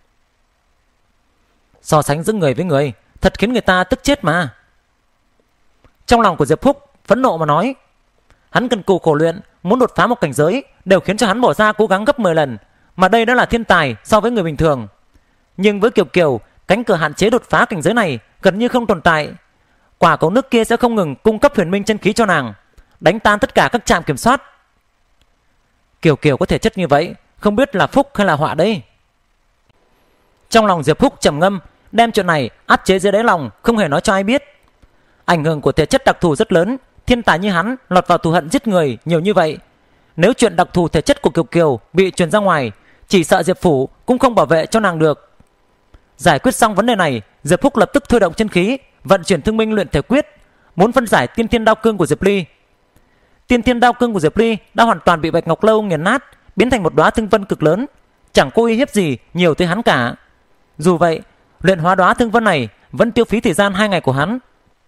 So sánh giữa người với người thật khiến người ta tức chết mà. Trong lòng của Diệp Húc phẫn nộ mà nói. Hắn cần cù khổ luyện, muốn đột phá một cảnh giới đều khiến cho hắn bỏ ra cố gắng gấp 10 lần, mà đây đã là thiên tài so với người bình thường. Nhưng với Kiều Kiều, cánh cửa hạn chế đột phá cảnh giới này gần như không tồn tại. Quả cầu nước kia sẽ không ngừng cung cấp huyền minh chân khí cho nàng, đánh tan tất cả các trạm kiểm soát. Kiều Kiều có thể chất như vậy, không biết là phúc hay là họa đây. Trong lòng Diệp Húc trầm ngâm, đem chuyện này áp chế dưới đáy lòng, không hề nói cho ai biết. Ảnh hưởng của thể chất đặc thù rất lớn, thiên tài như hắn lọt vào thù hận giết người nhiều như vậy, nếu chuyện đặc thù thể chất của Kiều Kiều bị truyền ra ngoài, chỉ sợ Diệp Phủ cũng không bảo vệ cho nàng được. Giải quyết xong vấn đề này, Diệp Húc lập tức thôi động chân khí, vận chuyển thương minh luyện thể quyết, muốn phân giải tiên thiên đao cương của Diệp Ly. Tiên thiên đao cương của Diệp Ly đã hoàn toàn bị Bạch Ngọc Lâu nghiền nát, biến thành một đóa thương vân cực lớn, chẳng có uy hiếp gì nhiều tới hắn cả. Dù vậy, luyện hóa đóa thương vân này vẫn tiêu phí thời gian 2 ngày của hắn.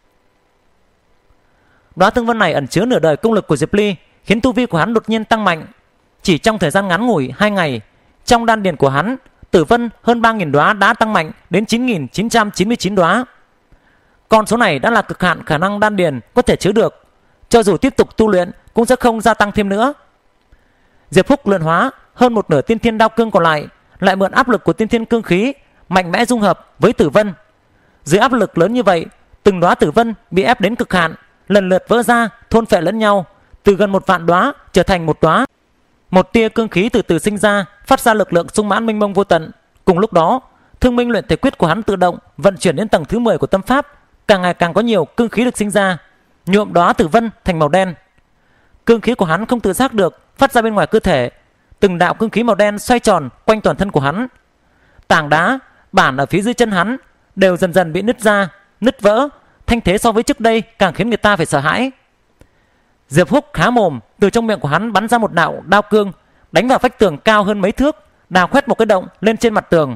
Đóa thương vân này ẩn chứa nửa đời công lực của Diệp Ly, khiến tu vi của hắn đột nhiên tăng mạnh. Chỉ trong thời gian ngắn ngủi 2 ngày, trong đan điền của hắn, tử vân hơn 3.000 đóa đã tăng mạnh đến 9.999 đóa. Con số này đã là cực hạn khả năng đan điền có thể chứa được, cho dù tiếp tục tu luyện cũng sẽ không gia tăng thêm nữa. Diệp Húc luyện hóa hơn một nửa tiên thiên đao cương còn lại, lại mượn áp lực của tiên thiên cương khí mạnh mẽ dung hợp với tử vân. Dưới áp lực lớn như vậy, từng đóa tử vân bị ép đến cực hạn, lần lượt vỡ ra, thôn phệ lẫn nhau, từ gần 1 vạn đóa trở thành một đóa. Một tia cương khí từ từ sinh ra, phát ra lực lượng sung mãn mênh mông vô tận. Cùng lúc đó, thương minh luyện thể quyết của hắn tự động vận chuyển đến tầng thứ 10 của tâm pháp, càng ngày càng có nhiều cương khí được sinh ra, nhuộm đóa tử vân thành màu đen. Cương khí của hắn không tự giác được phát ra bên ngoài cơ thể, từng đạo cương khí màu đen xoay tròn quanh toàn thân của hắn. Tảng đá bản ở phía dưới chân hắn đều dần dần bị nứt ra, nứt vỡ, thanh thế so với trước đây càng khiến người ta phải sợ hãi. Diệp Húc há mồm, từ trong miệng của hắn bắn ra một đạo đao cương, đánh vào vách tường cao hơn mấy thước, đào khoét một cái động lên trên mặt tường.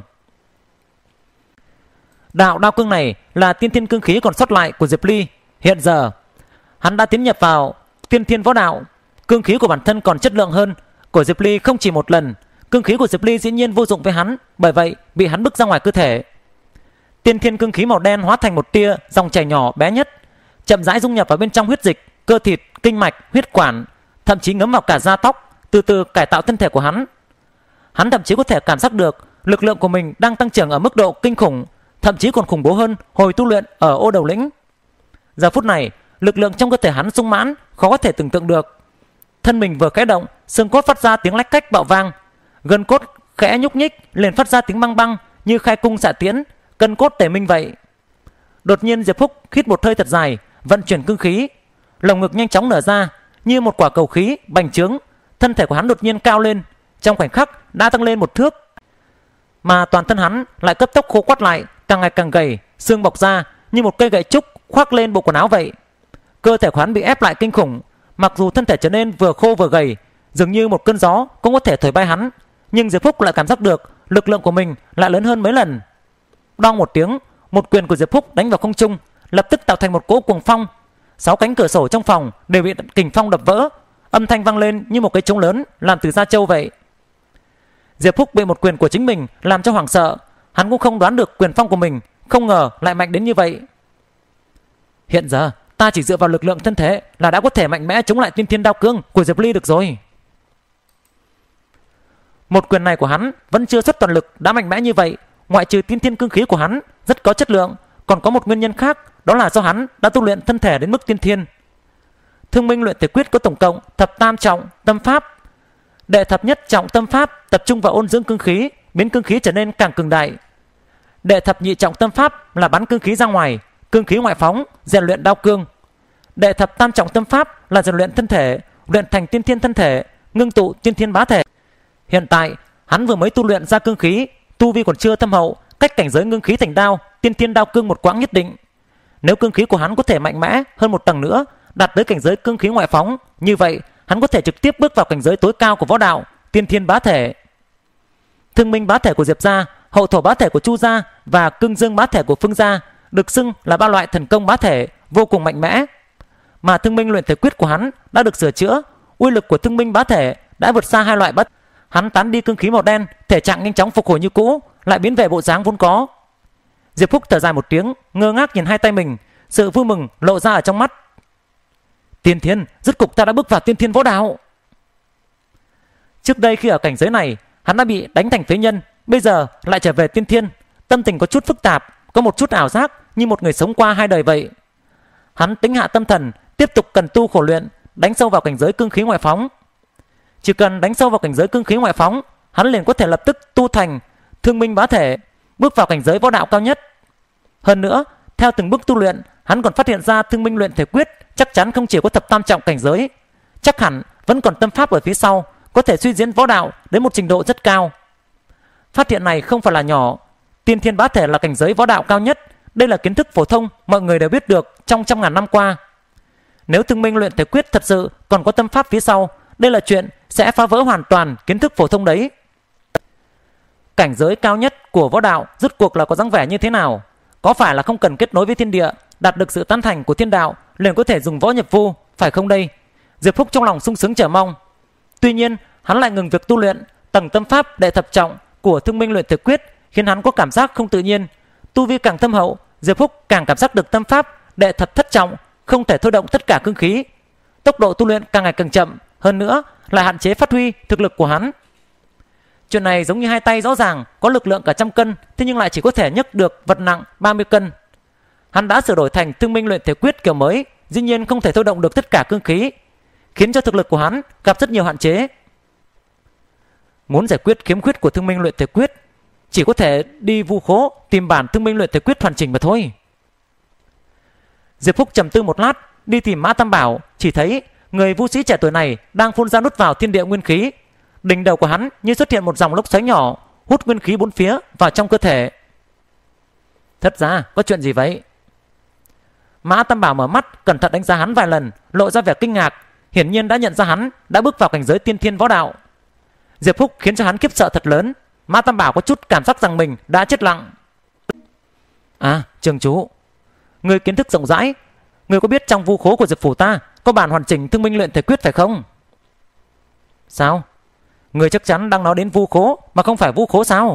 Đạo đao cương này là tiên thiên cương khí còn sót lại của Diệp Ly. Hiện giờ hắn đã tiến nhập vào tiên thiên võ đạo, cương khí của bản thân còn chất lượng hơn của Diệp Ly không chỉ một lần. Cương khí của Diệp Ly dĩ nhiên vô dụng với hắn, bởi vậy bị hắn bức ra ngoài cơ thể. Tiên thiên cương khí màu đen hóa thành một tia dòng chảy nhỏ bé nhất, chậm rãi dung nhập vào bên trong huyết dịch, cơ thịt, kinh mạch, huyết quản, thậm chí ngấm vào cả da tóc, từ từ cải tạo thân thể của hắn. Hắn thậm chí có thể cảm giác được lực lượng của mình đang tăng trưởng ở mức độ kinh khủng, thậm chí còn khủng bố hơn hồi tu luyện ở Ô Đầu Lĩnh. Giờ phút này, lực lượng trong cơ thể hắn sung mãn, khó có thể tưởng tượng được. Thân mình vừa khẽ động, xương cốt phát ra tiếng lách cách bạo vang, gân cốt khẽ nhúc nhích liền phát ra tiếng băng băng như khai cung xạ tiễn, cân cốt tề minh vậy. Đột nhiên Diệp Húc hít một hơi thật dài, vận chuyển cương khí, lồng ngực nhanh chóng nở ra như một quả cầu khí bành trướng, thân thể của hắn đột nhiên cao lên, trong khoảnh khắc đã tăng lên 1 thước, mà toàn thân hắn lại cấp tốc khô quắt lại, càng ngày càng gầy, xương bọc ra như một cây gậy trúc khoác lên bộ quần áo vậy. Cơ thể của hắn bị ép lại kinh khủng, mặc dù thân thể trở nên vừa khô vừa gầy, dường như một cơn gió cũng có thể thổi bay hắn, nhưng Diệp Húc lại cảm giác được lực lượng của mình lại lớn hơn mấy lần. Đong một tiếng, một quyền của Diệp Húc đánh vào không trung, lập tức tạo thành một cỗ cuồng phong. 6 cánh cửa sổ trong phòng đều bị kình phong đập vỡ, âm thanh vang lên như một cái trống lớn làm từ da trâu vậy. Diệp Phúc bị một quyền của chính mình làm cho hoảng sợ, hắn cũng không đoán được quyền phong của mình không ngờ lại mạnh đến như vậy. Hiện giờ ta chỉ dựa vào lực lượng thân thể là đã có thể mạnh mẽ chống lại Tiên Thiên Đao Cương của Diệp Ly được rồi. Một quyền này của hắn vẫn chưa xuất toàn lực đã mạnh mẽ như vậy, ngoại trừ Tiên Thiên Cương khí của hắn rất có chất lượng, còn có một nguyên nhân khác, đó là do hắn đã tu luyện thân thể đến mức tiên thiên. Thương Minh Luyện Thể Quyết có tổng cộng thập tam trọng tâm pháp. Đệ thập nhất trọng tâm pháp tập trung vào ôn dưỡng cương khí, biến cương khí trở nên càng cường đại. Đệ thập nhị trọng tâm pháp là bắn cương khí ra ngoài, cương khí ngoại phóng, rèn luyện đao cương. Đệ thập tam trọng tâm pháp là rèn luyện thân thể, luyện thành tiên thiên thân thể, ngưng tụ tiên thiên bá thể. Hiện tại hắn vừa mới tu luyện ra cương khí, tu vi còn chưa thâm hậu, cách cảnh giới ngưng khí thành đao, tiên thiên đao cương một quãng nhất định. Nếu cương khí của hắn có thể mạnh mẽ hơn một tầng nữa, đạt tới cảnh giới cương khí ngoại phóng, như vậy hắn có thể trực tiếp bước vào cảnh giới tối cao của võ đạo, tiên thiên bá thể. Thương Minh bá thể của Diệp gia, Hậu Thổ bá thể của Chu gia và Cương Dương bá thể của Phương gia được xưng là ba loại thần công bá thể vô cùng mạnh mẽ. Mà Thương Minh Luyện Thể Quyết của hắn đã được sửa chữa, uy lực của Thương Minh bá thể đã vượt xa hai loại bát. Hắn tán đi cương khí màu đen, thể trạng nhanh chóng phục hồi như cũ, lại biến về bộ dáng vốn có. Diệp Phúc thở dài một tiếng, ngơ ngác nhìn hai tay mình, sự vui mừng lộ ra ở trong mắt. Tiên thiên, rốt cục ta đã bước vào tiên thiên võ đạo. Trước đây khi ở cảnh giới này, hắn đã bị đánh thành phế nhân, bây giờ lại trở về tiên thiên, tâm tình có chút phức tạp, có một chút ảo giác như một người sống qua hai đời vậy. Hắn tính hạ tâm thần, tiếp tục cần tu khổ luyện, đánh sâu vào cảnh giới cương khí ngoại phóng. Chỉ cần đánh sâu vào cảnh giới cương khí ngoại phóng, hắn liền có thể lập tức tu thành Thương Minh bá thể, bước vào cảnh giới võ đạo cao nhất. Hơn nữa, theo từng bước tu luyện, hắn còn phát hiện ra Thương Minh Luyện Thể Quyết chắc chắn không chỉ có thập tam trọng cảnh giới, chắc hẳn vẫn còn tâm pháp ở phía sau, có thể suy diễn võ đạo đến một trình độ rất cao. Phát hiện này không phải là nhỏ, tiên thiên bá thể là cảnh giới võ đạo cao nhất, đây là kiến thức phổ thông mọi người đều biết được trong trăm ngàn năm qua. Nếu Thương Minh Luyện Thể Quyết thật sự còn có tâm pháp phía sau, đây là chuyện sẽ phá vỡ hoàn toàn kiến thức phổ thông đấy. Cảnh giới cao nhất của võ đạo rốt cuộc là có dáng vẻ như thế nào? Có phải là không cần kết nối với thiên địa, đạt được sự tán thành của thiên đạo liền có thể dùng võ nhập vu, phải không đây? Diệp Phúc trong lòng sung sướng chờ mong. Tuy nhiên, hắn lại ngừng việc tu luyện tầng tâm pháp đệ thập trọng của Thương Minh Luyện Thể Quyết, khiến hắn có cảm giác không tự nhiên. Tu vi càng thâm hậu, Diệp Phúc càng cảm giác được tâm pháp đệ thập thất trọng không thể thôi động tất cả cương khí. Tốc độ tu luyện càng ngày càng chậm, hơn nữa lại hạn chế phát huy thực lực của hắn. Chuyện này giống như hai tay rõ ràng có lực lượng cả trăm cân, thế nhưng lại chỉ có thể nhấc được vật nặng 30 cân. Hắn đã sửa đổi thành Thương Minh Luyện Thể Quyết kiểu mới, dĩ nhiên không thể thôi động được tất cả cương khí, khiến cho thực lực của hắn gặp rất nhiều hạn chế. Muốn giải quyết khiếm khuyết của Thương Minh Luyện Thể Quyết, chỉ có thể đi vu khố tìm bản Thương Minh Luyện Thể Quyết hoàn chỉnh mà thôi. Diệp Phúc trầm tư một lát, đi tìm Mã Tam Bảo, chỉ thấy người vu sĩ trẻ tuổi này đang phun ra nút vào thiên địa nguyên khí. Đỉnh đầu của hắn như xuất hiện một dòng lốc xoáy nhỏ, hút nguyên khí bốn phía vào trong cơ thể. Thật ra có chuyện gì vậy? Mã Tam Bảo mở mắt cẩn thận đánh giá hắn vài lần, lộ ra vẻ kinh ngạc, hiển nhiên đã nhận ra hắn đã bước vào cảnh giới tiên thiên võ đạo. Diệp Phúc khiến cho hắn khiếp sợ thật lớn. Mã Tam Bảo có chút cảm giác rằng mình đã chết lặng. À, trường chú, người kiến thức rộng rãi, người có biết trong vu khố của Diệp phủ ta có bản hoàn chỉnh Thương Minh Luyện Thể Quyết phải không? Sao? Người chắc chắn đang nói đến vu khố mà không phải vu khố sao?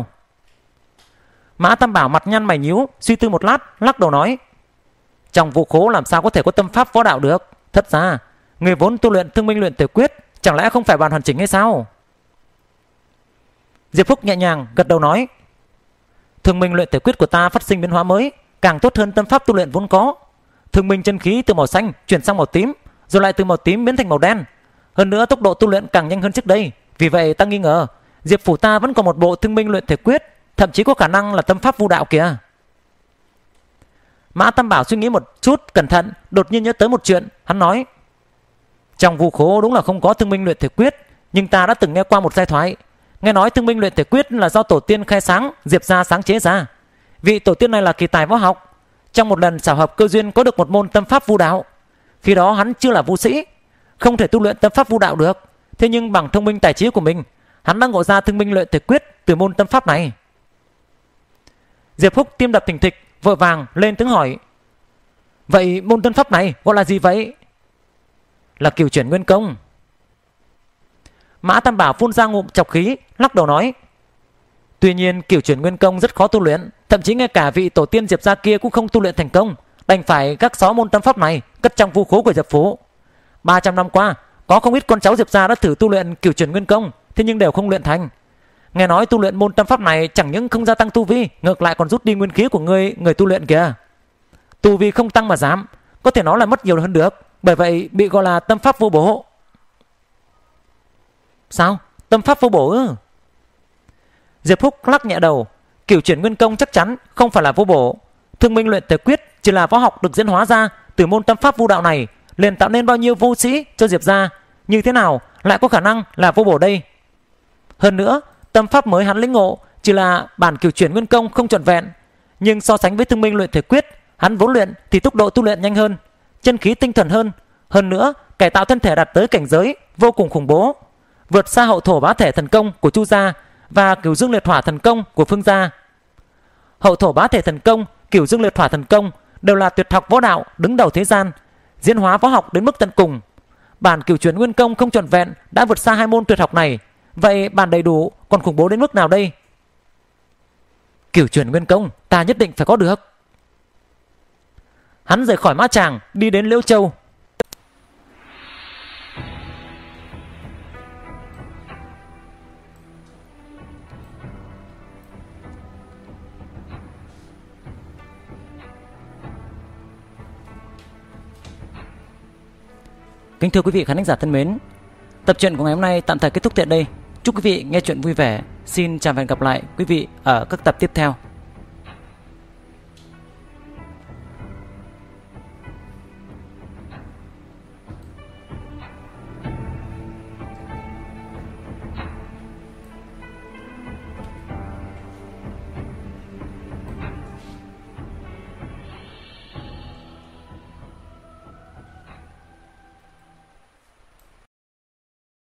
Mã Tam Bảo mặt nhăn mày nhíu, suy tư một lát, lắc đầu nói: trong vu khố làm sao có thể có tâm pháp võ đạo được? Thật ra người vốn tu luyện Thương Minh Luyện Thể Quyết chẳng lẽ không phải bản hoàn chỉnh hay sao? Diệp Phúc nhẹ nhàng gật đầu nói: Thương Minh Luyện Thể Quyết của ta phát sinh biến hóa mới, càng tốt hơn tâm pháp tu luyện vốn có. Thương Minh chân khí từ màu xanh chuyển sang màu tím, rồi lại từ màu tím biến thành màu đen. Hơn nữa tốc độ tu luyện càng nhanh hơn trước đây. Vì vậy ta nghi ngờ Diệp phủ ta vẫn còn một bộ Thương Minh Luyện Thể Quyết, thậm chí có khả năng là tâm pháp vu đạo kìa. Mã Tam Bảo suy nghĩ một chút cẩn thận, đột nhiên nhớ tới một chuyện. Hắn nói: trong vu khố đúng là không có Thương Minh Luyện Thể Quyết, nhưng ta đã từng nghe qua một giai thoại, nghe nói Thương Minh Luyện Thể Quyết là do tổ tiên khai sáng Diệp gia sáng chế ra. Vị tổ tiên này là kỳ tài võ học, trong một lần xảo hợp cơ duyên có được một môn tâm pháp vu đạo. Khi đó hắn chưa là vu sĩ, không thể tu luyện tâm pháp vu đạo được, thế nhưng bằng thông minh tài trí của mình, hắn đã ngộ ra Thương Minh Luyện Thể Quyết từ môn tâm pháp này. Diệp Phúc tim đập thình thịch, vội vàng lên tiếng hỏi: Vậy môn tân pháp này gọi là gì vậy? Là cửu chuyển nguyên công. Mã Tam Bảo phun ra ngụm trọc khí, lắc đầu nói. Tuy nhiên cửu chuyển nguyên công rất khó tu luyện, thậm chí ngay cả vị tổ tiên Diệp gia kia cũng không tu luyện thành công, đành phải gác xó môn tâm pháp này cất trong vu khố của Diệp Phủ. 300 năm qua, có không ít con cháu Diệp gia đã thử tu luyện cửu chuyển nguyên công, thế nhưng đều không luyện thành. Nghe nói tu luyện môn tâm pháp này chẳng những không gia tăng tu vi, ngược lại còn rút đi nguyên khí của người tu luyện kìa. Tu vi không tăng mà giảm, có thể nói là mất nhiều hơn được, bởi vậy bị gọi là tâm pháp vô bổ. Sao? Tâm pháp vô bổ ư? Diệp Húc lắc nhẹ đầu. Cửu chuyển nguyên công chắc chắn không phải là vô bổ. Thương minh luyện thể quyết chỉ là võ học được diễn hóa ra từ môn tâm pháp vu đạo này, liền tạo nên bao nhiêu vô sĩ cho Diệp gia, như thế nào lại có khả năng là vô bổ đây? Hơn nữa, tâm pháp mới hắn lĩnh ngộ chỉ là bản cửu chuyển nguyên công không trọn vẹn, nhưng so sánh với thương minh luyện thể quyết, hắn vốn luyện thì tốc độ tu luyện nhanh hơn, chân khí tinh thuần hơn, hơn nữa cải tạo thân thể đạt tới cảnh giới vô cùng khủng bố, vượt xa hậu thổ bá thể thần công của Chu gia và cửu dương liệt hỏa thần công của Phương gia. Hậu thổ bá thể thần công, cửu dương liệt hỏa thần công đều là tuyệt học võ đạo đứng đầu thế gian, diễn hóa võ học đến mức tận cùng. Bản cửu chuyển nguyên công không trọn vẹn đã vượt xa hai môn tuyệt học này, vậy bản đầy đủ còn khủng bố đến mức nào đây? Cửu chuyển nguyên công ta nhất định phải có được. Hắn rời khỏi Mã Tràng, đi đến Liễu Châu. Kính thưa quý vị khán giả thân mến, tập truyện của ngày hôm nay tạm thời kết thúc tại đây. Chúc quý vị nghe chuyện vui vẻ. Xin chào và hẹn gặp lại quý vị ở các tập tiếp theo.